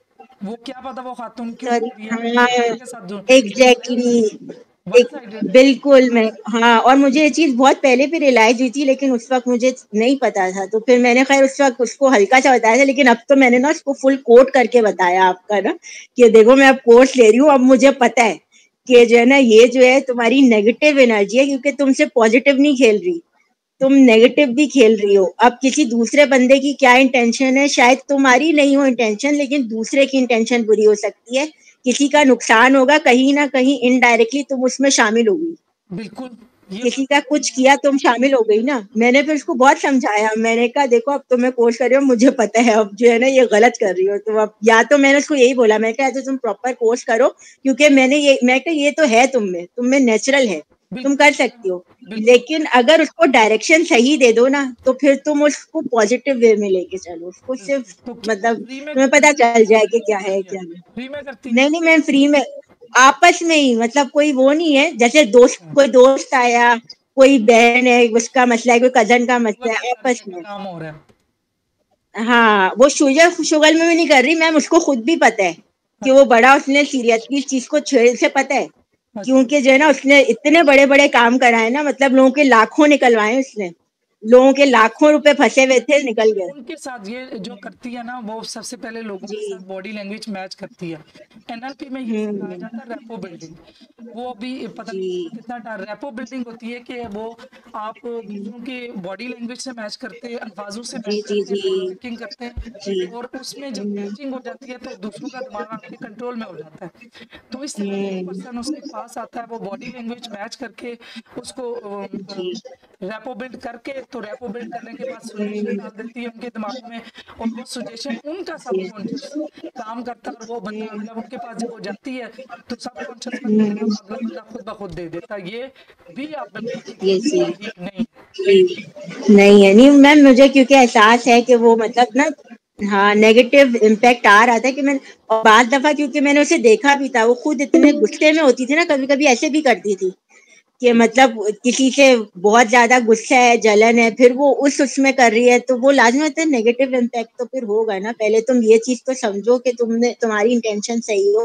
Speaker 1: वो क्या पता वो खातून क्यों
Speaker 2: सॉरी
Speaker 1: कर रही है
Speaker 2: हाँ
Speaker 1: के साथ जो
Speaker 2: एग्जैक्टली
Speaker 1: वन
Speaker 2: एक
Speaker 1: साइडेड।
Speaker 2: बिल्कुल मैं हाँ, और मुझे ये चीज बहुत पहले भी रियलाइज हुई थी, लेकिन उस वक्त मुझे नहीं पता था, तो फिर मैंने खैर उस वक्त उसको हल्का सा बताया था, लेकिन अब तो मैंने ना उसको फुल कोट करके बताया आपका ना कि देखो मैं अब कोर्स ले रही हूँ, अब मुझे पता है कि जो है ना ये जो है तुम्हारी नेगेटिव एनर्जी है, क्योंकि तुमसे पॉजिटिव नहीं खेल रही, तुम नेगेटिव भी खेल रही हो। अब किसी दूसरे बंदे की क्या इंटेंशन है, शायद तुम्हारी नहीं हो इंटेंशन, लेकिन दूसरे की इंटेंशन बुरी हो सकती है, किसी का नुकसान होगा, कहीं ना कहीं इनडायरेक्टली तुम उसमें शामिल होगी,
Speaker 1: बिल्कुल ये
Speaker 2: किसी का कुछ किया तुम शामिल हो गई ना। मैंने फिर उसको बहुत समझाया, मैंने कहा देखो अब तुम्हें कोर्स कर रही हो, मुझे पता है अब जो है ना ये गलत कर रही हो, तो अब या तो मैंने उसको यही बोला, मैं कहा तो तुम प्रॉपर कोर्स करो, क्योंकि मैंने ये मैं कहा ये तो है तुम में, तुम में नेचुरल है, तुम कर सकती हो, लेकिन अगर उसको डायरेक्शन सही दे दो ना तो फिर तुम उसको पॉजिटिव वे में लेके चलो, उसको सिर्फ
Speaker 1: तो क्या
Speaker 2: मतलब
Speaker 1: फ्री में
Speaker 2: तुम्हें पता चल जाए कि क्या है क्या नहीं।
Speaker 1: फ्री में करती है।
Speaker 2: नहीं नहीं मैं फ्री में, आपस में ही, मतलब कोई वो नहीं है, जैसे दोस्त कोई दोस्त आया, कोई बहन है उसका मसला है, कोई कजन का मसला है, आपस
Speaker 1: करने का
Speaker 2: में।
Speaker 1: काम हो रहा है।
Speaker 2: हाँ वो शुगर शुगर में भी नहीं कर रही मैम, उसको खुद भी पता है कि वो बड़ा उसने सीरियसली इस चीज को छेड़ से पता है, क्योंकि जो है ना उसने इतने बड़े बड़े काम कराए ना, मतलब लोगों के लाखों निकलवाए उसने, लोगों के लाखों रुपए फंसे हुए थे निकल गए।
Speaker 1: उनके साथ ये जो करती है ना वो सबसे पहले लोगों
Speaker 2: जी
Speaker 1: के साथ बॉडी लैंग्वेज मैच करती है। एनएलपी में ये सिखाया
Speaker 2: हम्म
Speaker 1: जाता है रेपो बिल्डिंग। वो अभी पता नहीं
Speaker 2: जी
Speaker 1: इसका कितना टाइम रेपो बिल्डिंग होती है कि वो आप दूसरों के बॉडी लैंग्वेज से मैच करते हैं, अल्फाजों से
Speaker 2: जी
Speaker 1: मैच
Speaker 2: जी
Speaker 1: करते हैं,
Speaker 2: जी
Speaker 1: माइंड मैचिंग करते हैं,
Speaker 2: जी
Speaker 1: और उसमें जब
Speaker 2: हम्म
Speaker 1: मैचिंग हो जाती है तो दूसरों का दिमाग आपके कंट्रोल में हो जाता है। तो इस तरह जो
Speaker 2: हम्म
Speaker 1: पर्सन उसके पास आता है वो बॉडी लैंग्वेज मैच करके उसको
Speaker 2: जी
Speaker 1: रेपो बिल्ड करके, तो रेपो बिल्ड करने के बाद सुजेशन
Speaker 2: हम्म
Speaker 1: डाल देती है उनके दिमाग में, और वो सुजेशन उनका
Speaker 2: जी
Speaker 1: सबकॉन्शियस काम करता है, और वो बंदा
Speaker 2: हम्म
Speaker 1: जब उनके पास जब वो जाती है तो सबकॉन्शियस का
Speaker 2: हम्म
Speaker 1: जवाब अगला बंदा खुद ब खुद दे देता है। ये भी आप बिल्कुल ठीक
Speaker 2: ये
Speaker 1: है,
Speaker 2: जी
Speaker 1: ठीक नहीं है।
Speaker 2: जी नहीं है, नहीं मैम मुझे क्योंकि एहसास है कि वो मतलब ना हाँ नेगेटिव इम्पैक्ट आ रहा था कि मैं, और बाद दफा क्योंकि मैंने उसे देखा भी था, वो खुद इतने गुस्से में होती थी ना, कभी कभी ऐसे भी करती थी कि मतलब किसी से बहुत ज्यादा गुस्सा है, जलन है, फिर वो उस उसमें कर रही है, तो वो लाजमत है नेगेटिव इम्पैक्ट तो फिर होगा ना। पहले तुम ये चीज तो समझो कि तुमने तुम्हारी इंटेंशन सही हो,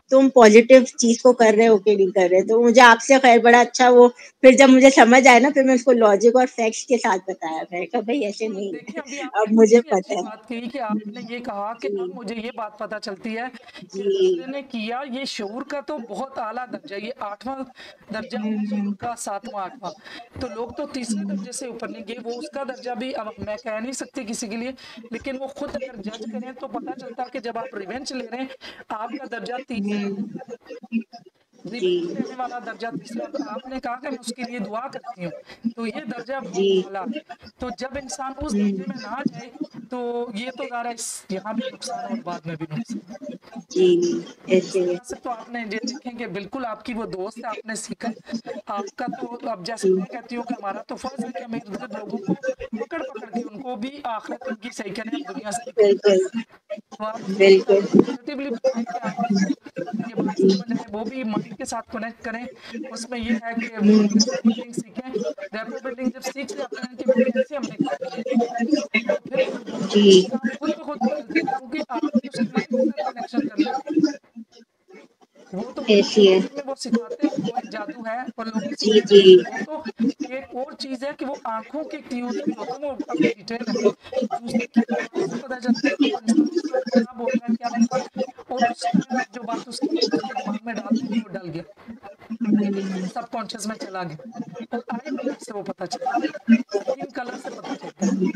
Speaker 2: तुम पॉजिटिव चीज को कर रहे हो कि नहीं कर रहे। तो मुझे आपसे खैर बड़ा अच्छा वो फिर जब मुझे समझ आया ना, फिर मैं उसको लॉजिक और फैक्ट्स के साथ बताया, मैंने कहा भाई ऐसे नहीं
Speaker 1: देखिए, अभी
Speaker 2: है,
Speaker 1: आपने
Speaker 2: अब मुझे
Speaker 1: काफ़ी अच्छी
Speaker 2: पता है।
Speaker 1: बात कही कि आपने ये कहा कि
Speaker 2: जी
Speaker 1: अब मुझे ये बात पता चलती है कि दूसरे
Speaker 2: जी।
Speaker 1: ने किया, ये शऊर का तो बहुत आला दर्जा, ये आठवां दर्जा हुआ शऊर
Speaker 2: हम्म,
Speaker 1: का, सातवां आठवां। तो लोग तो तीसरे दर्जे से ऊपर नहीं गए, वो उसका दर्जा भी अब मैं कह नहीं सकती किसी के लिए, लेकिन वो खुद अगर जज करें तो पता चलता है कि जब आप रिवेंज ले रहे हैं आपका दर्जा तीसरा है,
Speaker 2: हम्म, जी
Speaker 1: रिवेंज लेने वाला दर्जा तीसरा। तो आपने कहा कि मैं उसके लिए दुआ करती हूँ, तो ये दर्जा
Speaker 2: जी।
Speaker 1: बहुत आला है। तो जब इंसान उस दर्जे में
Speaker 2: हम्म,
Speaker 1: ना जाए तो ये तो ज़ाहिर है इस यहाँ भी नुकसान और बाद में भी नुकसान।
Speaker 2: जी
Speaker 1: तो इस
Speaker 2: ऐसे।
Speaker 1: तरह से तो आपने ये देखें कि बिल्कुल आपकी वो दोस्त है, आपने सीखा है। आपका तो अब जैसे
Speaker 2: जी
Speaker 1: मैं कहती हूँ कि हमारा तो फर्ज है कि हम इर्द गिर्द लोगों को पकड़ पकड़ के उनको भी आखिरत उनकी सही करें, हम दुनिया से निकल जाए।
Speaker 2: बिल्कुल
Speaker 1: तो आप उसको भी
Speaker 2: बिल्कुल।
Speaker 1: काफ़ी पॉजिटिवली बताएं कि आप उसको ये बात समझ आए, वो भी माइंड के साथ कनेक्ट करें। उसमें ये है कि वो भी रेपो बिल्डिंग सीखें। रेपो बिल्डिंग जब सीख जाते हैं कि वो कैसे हमें करनी है, तो फिर वो
Speaker 2: जी
Speaker 1: ऑटोमेटिकली काम खुद ब खुद निकल जाता है, क्योंकि आपने उसके माइंड के साथ कनेक्शन कर लिया। वो तो
Speaker 2: ऐसी है।
Speaker 1: में वो सिखाते हैं वो एक जादू है और लोगों से
Speaker 2: जी
Speaker 1: कहते
Speaker 2: जी।
Speaker 1: हैं कि वो तो एक और चीज है कि वो आंखों के क्यूज भी होते हैं, वो काफी डिटेल है। दूसरे की आंखों से पता चलता है कि वो इंसान उस वक्त क्या बोल रहा है, क्या नहीं बोल रहा है, और उस टाइम आप जो बात उसकी उसके दिमाग में डाल देंगे वो डल गया, उसके सबकॉन्शियस में चला गया। और आई कलर से वो पता चलता है, स्किन कलर से पता चलता है।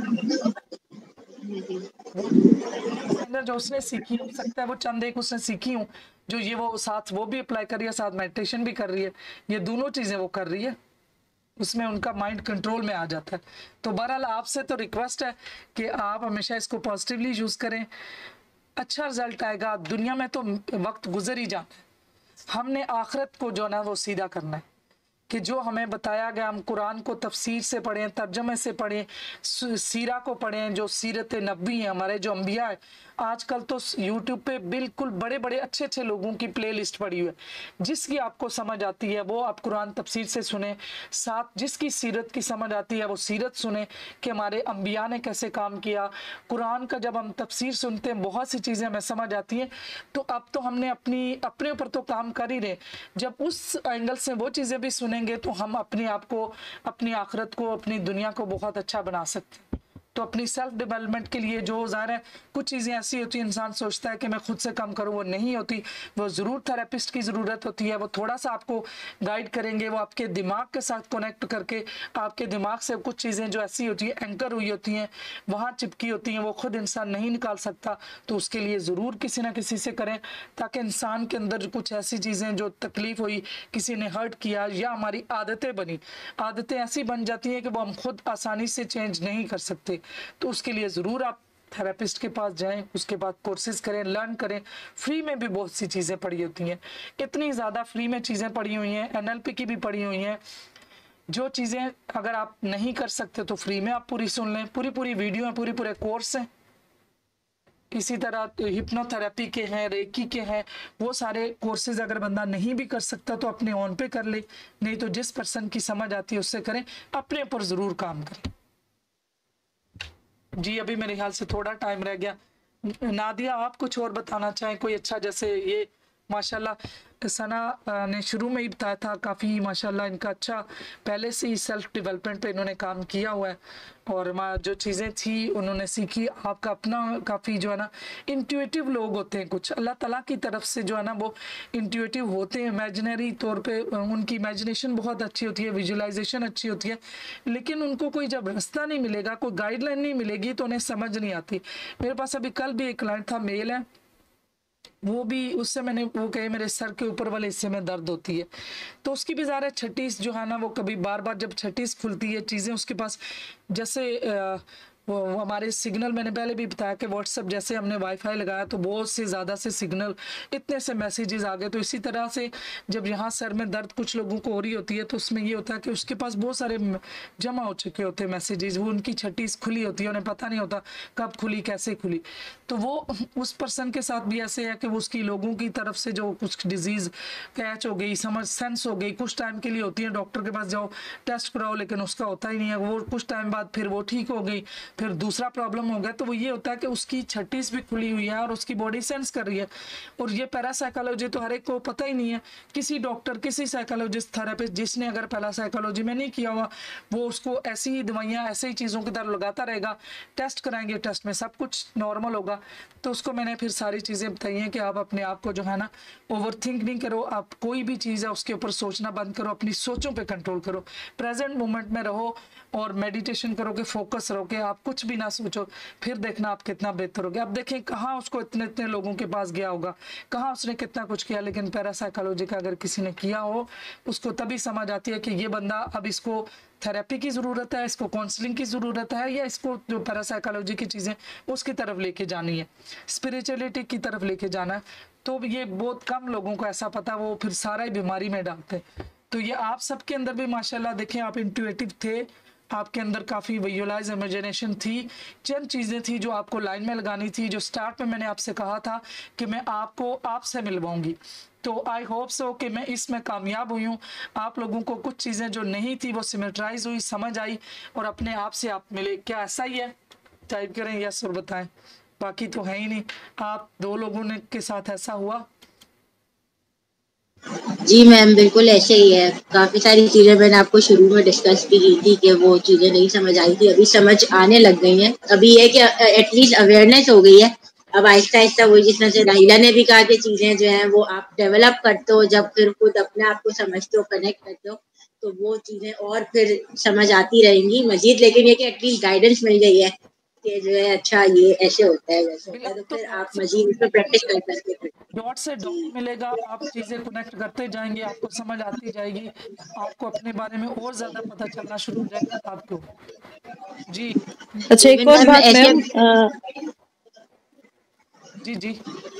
Speaker 1: वो तो वो टेक्निक्स हैं ना जो उसने सीखी, हो सकता है वो चंद एक उसने सीखी हूँ जो ये वो साथ वो भी अप्लाई कर रही है, साथ मेडिटेशन भी कर रही है, ये दोनों चीजें वो कर रही है, उसमें उनका माइंड कंट्रोल में आ जाता है। तो बहरहाल आपसे तो रिक्वेस्ट है कि आप हमेशा इसको पॉजिटिवली यूज करें, अच्छा रिजल्ट आएगा। दुनिया में तो वक्त गुजर ही जाता है, हमने आखिरत को जो ना वो सीधा करना है कि जो हमें बताया गया हम कुरान को तफसीर से पढ़ें, तर्जमे से पढ़ें, सीरा को पढ़ें, जो सीरत नबी हैं हमारे जो अम्बिया है। आजकल तो यूट्यूब पे बिल्कुल बड़े बड़े अच्छे अच्छे लोगों की प्लेलिस्ट पड़ी हुई है, जिसकी आपको समझ आती है वो आप कुरान तफसीर से सुने, साथ जिसकी सीरत की समझ आती है वो सीरत सुने कि हमारे अम्बिया ने कैसे काम किया। कुरान का जब हम तफसीर सुनते हैं बहुत सी चीज़ें हमें समझ आती हैं। तो अब तो हमने अपनी अपने ऊपर तो काम कर ही रहे, जब उस एंगल से वो चीज़ें भी सुनेंगे तो हम अपने आप को, अपनी आखिरत को, अपनी दुनिया को बहुत अच्छा बना सकते हैं। तो अपनी सेल्फ डेवलपमेंट के लिए जो ज़ाहिर है कुछ चीज़ें ऐसी होती हैं इंसान सोचता है कि मैं खुद से कम करूँ, वो नहीं होती, वो ज़रूर थेरेपिस्ट की ज़रूरत होती है। वो थोड़ा सा आपको गाइड करेंगे, वो आपके दिमाग के साथ कनेक्ट करके आपके दिमाग से कुछ चीज़ें जो ऐसी होती हैं एंकर हुई होती हैं, वहाँ चिपकी होती हैं, वो खुद इंसान नहीं निकाल सकता। तो उसके लिए ज़रूर किसी ना किसी से करें, ताकि इंसान के अंदर कुछ ऐसी चीज़ें जो तकलीफ़ हुई, किसी ने हर्ट किया या हमारी आदतें बनी, आदतें ऐसी बन जाती हैं कि वो हम खुद आसानी से चेंज नहीं कर सकते। तो उसके लिए ज़रूर आप थेरेपिस्ट के पास जाएं, उसके बाद कोर्सेज करें, लर्न करें। फ्री में भी बहुत सी चीज़ें पड़ी होती हैं, इतनी ज़्यादा फ्री में चीज़ें पड़ी हुई हैं, एनएलपी की भी पड़ी हुई हैं। जो चीज़ें अगर आप नहीं कर सकते तो फ्री में आप पूरी सुन लें, पूरी पूरी वीडियो हैं, पूरी पूरे कोर्स हैं। इसी तरह हिप्नोथेरेपी के हैं, रेकी के हैं, वो सारे कोर्सेज अगर बंदा नहीं भी कर सकता तो अपने ऑन पे कर ले, नहीं तो जिस पर्सन की समझ आती है उससे करें, अपने ऊपर ज़रूर काम करें। जी अभी मेरे ख्याल से थोड़ा टाइम रह गया। नादिया आप कुछ और बताना चाहें कोई अच्छा, जैसे ये माशाल्लाह सना ने शुरू में ही बताया था, काफ़ी माशाल्लाह इनका अच्छा पहले से ही सेल्फ डेवलपमेंट पे इन्होंने काम किया हुआ है, और जो चीज़ें थी उन्होंने सीखी। आपका अपना काफ़ी जो है ना इंट्यूटिव लोग होते हैं, कुछ अल्लाह ताला की तरफ से जो है ना वो इंट्यूटिव होते हैं, इमेजिनरी तौर पे उनकी इमेजिनेशन बहुत अच्छी होती है, विजुअलाइजेशन अच्छी होती है, लेकिन उनको कोई जब रास्ता नहीं मिलेगा, कोई गाइडलाइन नहीं मिलेगी तो उन्हें समझ नहीं आती। मेरे पास अभी कल भी एक क्लाइंट था, मेल है, वो भी उससे मैंने वो कहे मेरे सर के ऊपर वाले हिस्से में दर्द होती है, तो उसकी भी ज़्यादा छत्तीस जो है ना वो कभी बार बार जब छत्तीस खुलती है चीज़ें उसके पास, जैसे आ, वो हमारे सिग्नल, मैंने पहले भी बताया कि व्हाट्सएप जैसे हमने वाईफाई लगाया तो बहुत से ज़्यादा से सिग्नल, इतने से मैसेजेस आ गए। तो इसी तरह से जब यहाँ सर में दर्द कुछ लोगों को हो रही होती है तो उसमें ये होता है कि उसके पास बहुत सारे जमा हो चुके होते हैं मैसेजेस, वो उनकी छत्तीस खुली होती है, उन्हें पता नहीं होता कब खुली कैसे खुली। तो वो उस पर्सन के साथ भी ऐसे है कि वो उसकी लोगों की तरफ से जो कुछ डिजीज़ कैच हो गई, समझ सेंस हो गई, कुछ टाइम के लिए होती है, डॉक्टर के पास जाओ टेस्ट कराओ लेकिन उसका होता ही नहीं है, वो कुछ टाइम बाद फिर वो ठीक हो गई। फिर दूसरा प्रॉब्लम हो गया तो वो ये होता है कि उसकी छत्तीस भी खुली हुई है और उसकी बॉडी सेंस कर रही है। और ये पैरासाइकोलॉजी तो हर एक को पता ही नहीं है। किसी डॉक्टर, किसी साइकोलॉजिस्ट, थेरेपिस्ट जिसने अगर पैरासाइकोलॉजी में नहीं किया हुआ, वो उसको ऐसी ही दवाइयाँ, ऐसे ही चीज़ों की तरह लगाता रहेगा। टेस्ट कराएंगे, टेस्ट में सब कुछ नॉर्मल होगा। तो उसको मैंने फिर सारी चीज़ें बताई हैं कि आप अपने आप को जो है ना ओवर थिंक नहीं करो। आप कोई भी चीज़ है उसके ऊपर सोचना बंद करो, अपनी सोचों पे कंट्रोल करो, प्रेजेंट मोमेंट में रहो और मेडिटेशन करो कि फोकस रहो कि आप कुछ भी ना सोचो। फिर देखना आप कितना बेहतर हो गया। अब देखें कहाँ उसको इतने इतने लोगों के पास गया होगा, कहाँ उसने कितना कुछ किया, लेकिन पैरासाइकोलॉजी का अगर किसी ने किया हो उसको तभी समझ आती है कि ये बंदा अब इसको थेरेपी की ज़रूरत है, इसको काउंसलिंग की ज़रूरत है, या इसको जो पैरासाइकोलॉजी की चीज़ें उसकी तरफ लेके जानी है, स्पिरिचुअलिटी की तरफ लेके जाना है। तो ये बहुत कम लोगों को ऐसा पता, वो फिर सारा ही बीमारी में डालते हैं। तो ये आप सबके अंदर भी माशाल्लाह देखें, आप इंट्यूटिव थे, आपके अंदर काफ़ी विजुअलाइज इमेजिनेशन थी, चंद चीज़ें थी जो आपको लाइन में लगानी थी। जो स्टार्ट में मैंने आपसे कहा था कि मैं आपको आपसे मिलवाऊंगी, तो आई होप सो कि मैं इसमें कामयाब हुई हूँ। आप लोगों को कुछ चीज़ें जो नहीं थी वो सिमेट्राइज हुई, समझ आई और अपने आप से आप मिले। क्या ऐसा ही है? टाइप करें यस और बताएं, बाकी तो है ही नहीं। आप दो लोगों ने के साथ ऐसा हुआ?
Speaker 2: जी मैम, बिल्कुल ऐसे ही है। काफी सारी चीजें मैंने आपको शुरू में डिस्कस भी की थी कि वो चीजें नहीं समझ आई थी, अभी समझ आने लग गई हैं। अभी ये कि एटलीस्ट अवेयरनेस हो गई है। अब आहिस्ता आहिस्ता वही जिस तरह से राहिला ने भी कहा कि चीजें जो हैं वो आप डेवलप करते हो, जब फिर खुद अपने आप को समझते हो, कनेक्ट करते हो, तो वो चीजें और फिर समझ आती रहेंगी मजीद। लेकिन ये कि एटलीस्ट गाइडेंस मिल गई है कि जो है अच्छा ये ऐसे होता है, वैसे होता है, तो फिर आप मजीद इसमें प्रैक्टिस कर सकते हैं।
Speaker 1: डॉट से डॉट मिलेगा, आप चीजें कनेक्ट करते जाएंगे, आपको समझ आती जाएगी, आपको अपने बारे में और ज्यादा पता चलना शुरू हो जाएगा आपको। जी
Speaker 4: अच्छा, एक और बात मैम,
Speaker 1: जी जी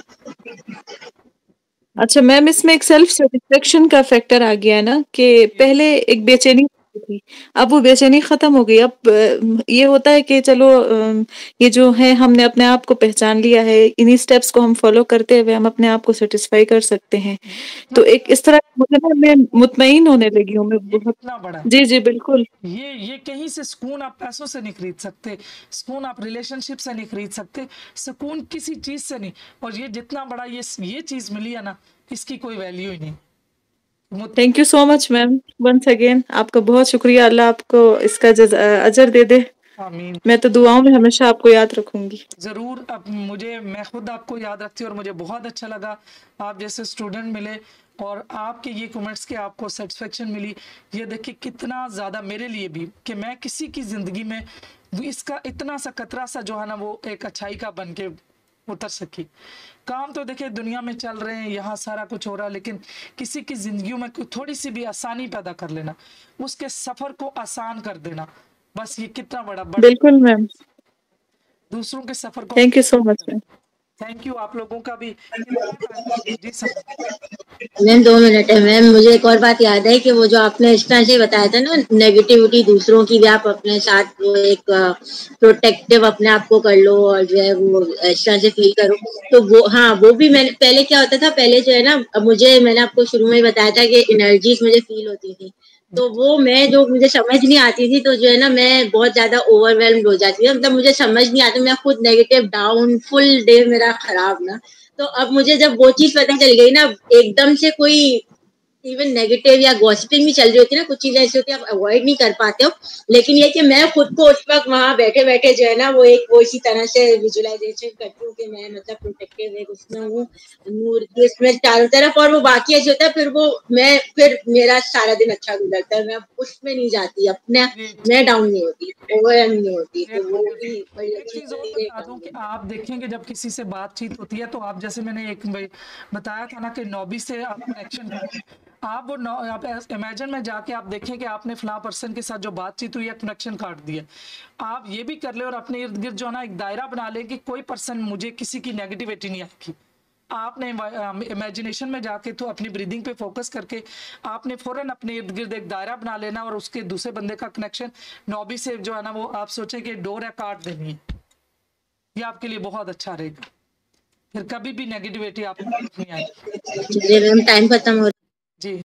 Speaker 4: अच्छा मैम, इसमें एक सेल्फ सेटिस्फेक्शन का फैक्टर आ गया ना कि पहले एक बेचैनी थी, अब वो बेचैनी खत्म हो गई। अब अ, ये होता है कि चलो अ, ये जो है हमने अपने आप को पहचान लिया है, इन्हीं स्टेप्स को हम फॉलो करते हुए हम अपने आप को सेटिस्फाई कर सकते हैं। तो एक इस तरह मुझे ना मैं मुतमईन होने लगी हूँ मैं बहुत।
Speaker 1: इतना बड़ा
Speaker 4: जी जी बिल्कुल।
Speaker 1: ये ये कहीं से सुकून आप पैसों से नहीं खरीद सकते, सुकून आप रिलेशनशिप से नहीं खरीद सकते, सुकून किसी चीज से नहीं। और ये जितना बड़ा ये ये चीज मिली है ना, इसकी कोई वैल्यू ही नहीं।
Speaker 4: Thank you so much ma'am, once again आपका बहुत शुक्रिया। अल्लाह आपको इसका अजर दे दे।
Speaker 1: आमीन।
Speaker 4: मैं तो दुआओं में हमेशा आपको याद रखूंगी।
Speaker 1: जरूर। अब मुझे, मैं खुद आपको याद रखती हूँ और मुझे बहुत अच्छा लगा आप जैसे स्टूडेंट मिले और आपके ये कमेंट्स के आपको सेटिस्फेक्शन मिली। ये देखिए कितना ज़्यादा मेरे लिए भी कि मैं किसी की ज़िंदगी में इसका इतना सा कतरा सा जो है ना वो एक अच्छाई का बन के उतर सकी। काम तो देखिए दुनिया में चल रहे हैं, यहाँ सारा कुछ हो रहा है, लेकिन किसी की ज़िंदगी में थोड़ी सी भी आसानी पैदा कर लेना, उसके सफ़र को आसान कर देना, बस ये कितना बड़ा बड़ा
Speaker 4: बिल्कुल मैम,
Speaker 1: दूसरों के सफ़र को।
Speaker 4: Thank you so much ma'am.
Speaker 1: Thank you आप लोगों का भी। जी सर।
Speaker 2: मैम दो मिनट है मैम, मुझे एक और बात याद है कि वो जो आपने इस तरह से बताया था ना, नेगेटिविटी दूसरों की भी आप अपने साथ वो एक प्रोटेक्टिव अपने आप को कर लो और जो है वो इस तरह से फील करो, तो वो हाँ वो भी मैंने पहले क्या होता था, पहले जो है ना मुझे, मैंने आपको शुरू में ही बताया था कि एनर्जीज मुझे फील होती थी, तो वो मैं जो मुझे समझ नहीं आती थी, तो जो है ना मैं बहुत ज्यादा ओवरवेल्म्ड हो जाती थी, मतलब मुझे समझ नहीं आती, मैं खुद नेगेटिव डाउन, फुल डे मेरा खराब ना। तो अब मुझे जब वो चीज पता चल गई ना, एकदम से कोई इवन नेगेटिव या गॉसिपिंग भी चल रही होती है ना, कुछ चीजें ऐसी होती है आप अवॉइड नहीं कर पाते हो, लेकिन ये कि मैं खुद को उस वक्त वहां बैठे बैठे जो है ना वो एक वो इसी तरह से विजुअलाइजेशन करती हूँ कि मैं मतलब प्रोटेक्टिव एक उसमें हूँ, नूर की उसमें चारों तरफ, और वो बाकी ऐसे होता है, फिर वो मैं फिर मेरा सारा दिन अच्छा गुजरता है, मैं उसमें नहीं जाती, अपने मैं डाउन नहीं होती, ओवर नहीं होती, तो वो भी बड़ी
Speaker 1: एक
Speaker 2: अच्छी
Speaker 1: चीज और बता दूं कि आप देखेंगे जब किसी से बातचीत होती है तो आप जैसे मैंने एक बताया था ना कि नॉबी से आप कनेक्शन करते हैं, आप वो आप इमेजिन में जाके आप देखें कि आपने फला पर्सन के साथ जो बातचीत हुई है कनेक्शन काट दिया। आप ये भी कर ले और अपने इर्द गिर्द जो ना एक दायरा बना ले कि कोई पर्सन मुझे किसी की नेगेटिविटी नहीं आएगी। आपने इमेजिनेशन में जाके तो अपनी ब्रीदिंग पे फोकस करके आपने फौरन अपने इर्द गिर्द एक दायरा बना लेना और उसके दूसरे बंदे का कनेक्शन नॉबी से जो है ना वो आप सोचे कि डोर है काट देनी है, ये आपके लिए बहुत अच्छा रहेगा, फिर कभी भी नेगेटिविटी आपको नहीं आएगी।
Speaker 2: टाइम खत्म हो